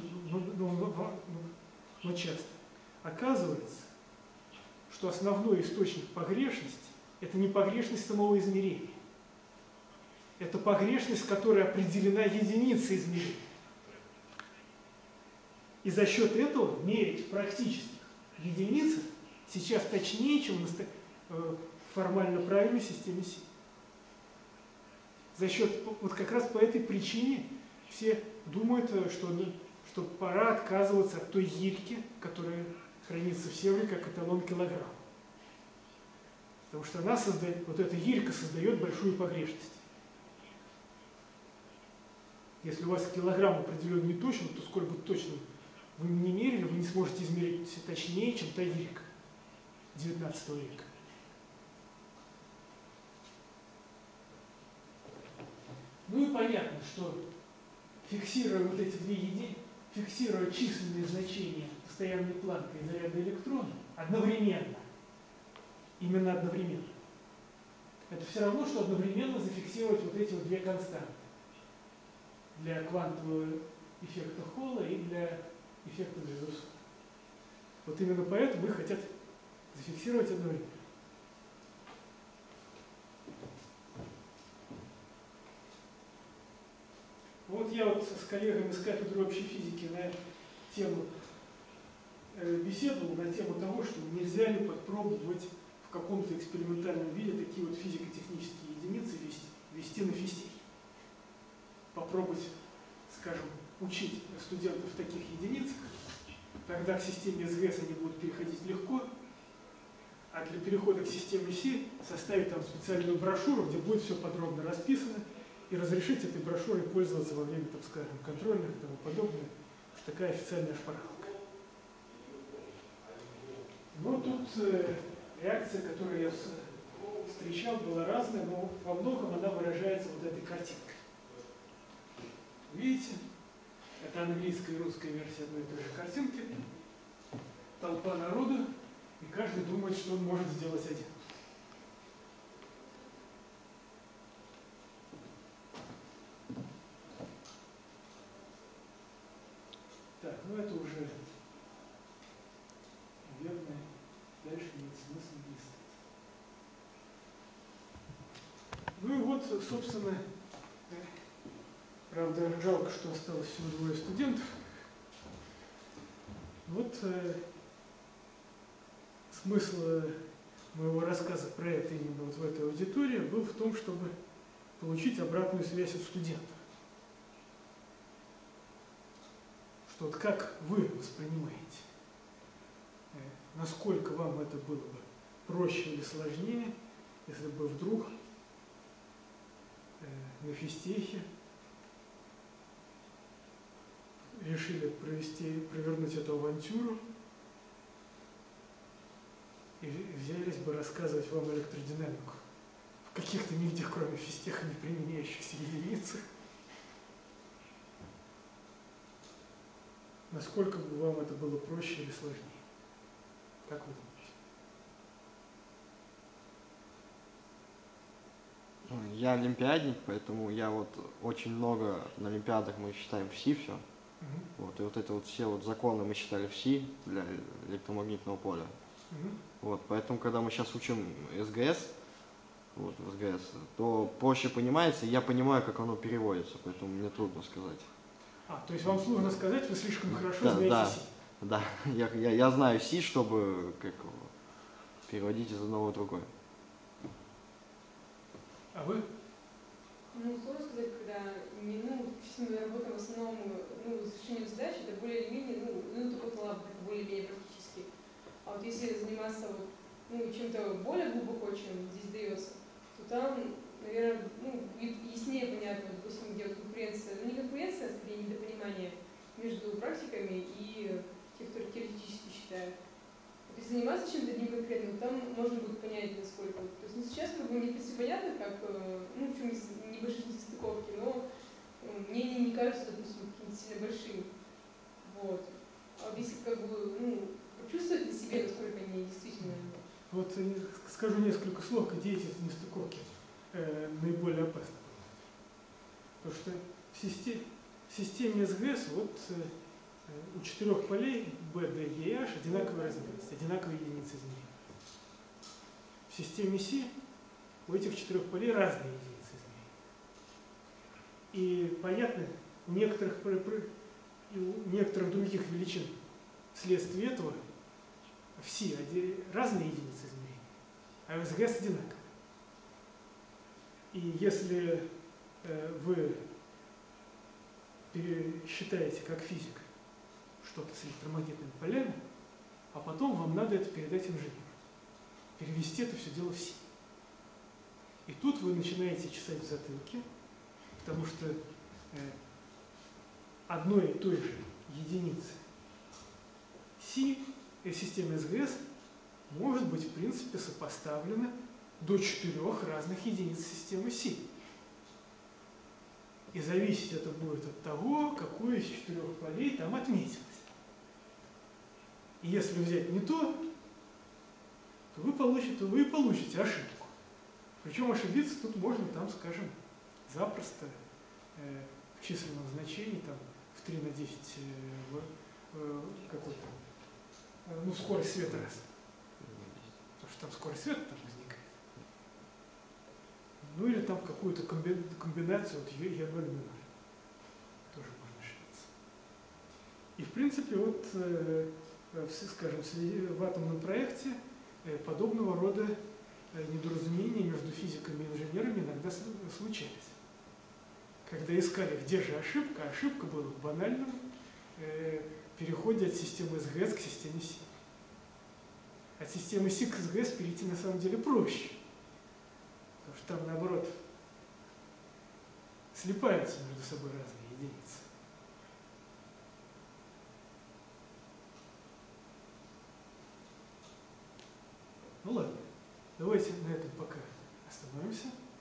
но часто, оказывается, что основной источник погрешности – это не погрешность самого измерения. Это погрешность, которая определена единицей измерения. И за счет этого мерить в практических единицах сейчас точнее, чем в формально правильной системе Си. За счет, вот как раз по этой причине все думают, что пора отказываться от той гильки, которая хранится в Севре как эталон килограмма. Потому что она создает, вот эта гилька создает большую погрешность. Если у вас килограмм определен не точно, то сколь бы точно вы не мерили, вы не сможете измерить точнее, чем та гилька 19 века. Ну и понятно, что фиксируя вот эти две единицы, фиксируя численные значения постоянной планкой и заряда электрона одновременно, именно одновременно, это все равно, что одновременно зафиксировать вот эти вот две константы для квантового эффекта Холла и для эффекта Жозефсона. Вот именно поэтому их хотят зафиксировать одновременно. Вот я вот с коллегами с кафедры общей физики на тему беседовал, на тему того, что нельзя ли попробовать в каком-то экспериментальном виде такие вот физико-технические единицы ввести на физтехе. Попробовать, скажем, учить студентов в таких единицах, тогда к системе СГС они будут переходить легко, а для перехода к системе Си составить там специальную брошюру, где будет все подробно расписано, и разрешить этой брошюрой пользоваться во время, так скажем, контрольных и тому подобное, что такая официальная шпаргалка. Но тут реакция, которую я встречал, была разная, но во многом она выражается вот этой картинкой. Видите? Это английская и русская версия одной и той же картинки. Толпа народу, и каждый думает, что он может сделать один. Так, ну это уже, наверное, дальше нет смысла листать. Ну и вот, собственно, правда, жалко, что осталось всего 2 студентов. Вот смысл моего рассказа про это именно вот в этой аудитории был в том, чтобы получить обратную связь от студентов. Что вот как вы воспринимаете, насколько вам это было бы проще или сложнее, если бы вдруг на физтехе решили провернуть эту авантюру и взялись бы рассказывать вам электродинамику в каких-то нигде, кроме физтеха, не применяющихся единицах. Насколько бы вам это было проще или сложнее? Как вы думаете? Я олимпиадник, поэтому я вот очень много на олимпиадах мы считаем в Си все. Вот, и вот это вот все вот законы мы считали в Си для электромагнитного поля. Вот, поэтому, когда мы сейчас учим СГС, вот, в СГС, то проще понимается, и я понимаю, как оно переводится, поэтому мне трудно сказать. То есть вам сложно сказать, вы слишком хорошо знаете Си? Да, я знаю Си, чтобы переводить из одного в другое. А вы? Ну, сложно сказать, когда сейчас мы работаем в основном с решением задач, это более или менее, такой лаб, это более-менее практически. А вот если заниматься чем-то более глубоко, чем здесь дается, то там, наверное, яснее понятно, допустим, где конкуренция, не конкуренция, а скорее недопонимание между практиками и тех, кто теоретически считают. Вот если заниматься чем-то одним конкретным, там можно будет понять, насколько. То есть сейчас мне, в принципе, понятно, как, в чем небольшие нестыковки, но мне они не кажутся, допустим, какими-то сильно большими. Вот. А вот если почувствовать на себе, насколько они действительно... Вот скажу несколько слов, где эти нестыковки наиболее опасны. Потому что в системе СГС у 4 полей B, D, E и H одинаковая размерность, одинаковые единицы измерения. В системе Си у этих 4 полей разные единицы измерения. И понятно, у некоторых других величин вследствие этого в Си разные единицы измерения, а в СГС одинаковые. И если вы считаете как физик что-то с электромагнитными полями, а потом вам надо это передать инженеру, перевести это все дело в Си. И тут вы начинаете чесать в затылке, потому что одной и той же единицы Си и система СГС может быть, в принципе, сопоставлена до 4 разных единиц системы Си. И зависеть это будет от того, какое из 4 полей там отметилось. И если взять не то, то вы получите ошибку. Причем ошибиться тут можно, скажем, запросто в численном значении, в 3 на 10 скорость света раз. Потому что там скорость света возникает. Или какую-то комбинацию Е0 0. Тоже можно ошибиться. И в принципе, скажем, в атомном проекте подобного рода недоразумения между физиками и инженерами иногда случались. когда искали, где же ошибка, ошибка была в банальном переходе от системы СГС к системе СИ. От системы СИ к СГС перейти на самом деле проще. Потому что там, наоборот, слипаются между собой разные единицы. Ну ладно, давайте на этом пока остановимся.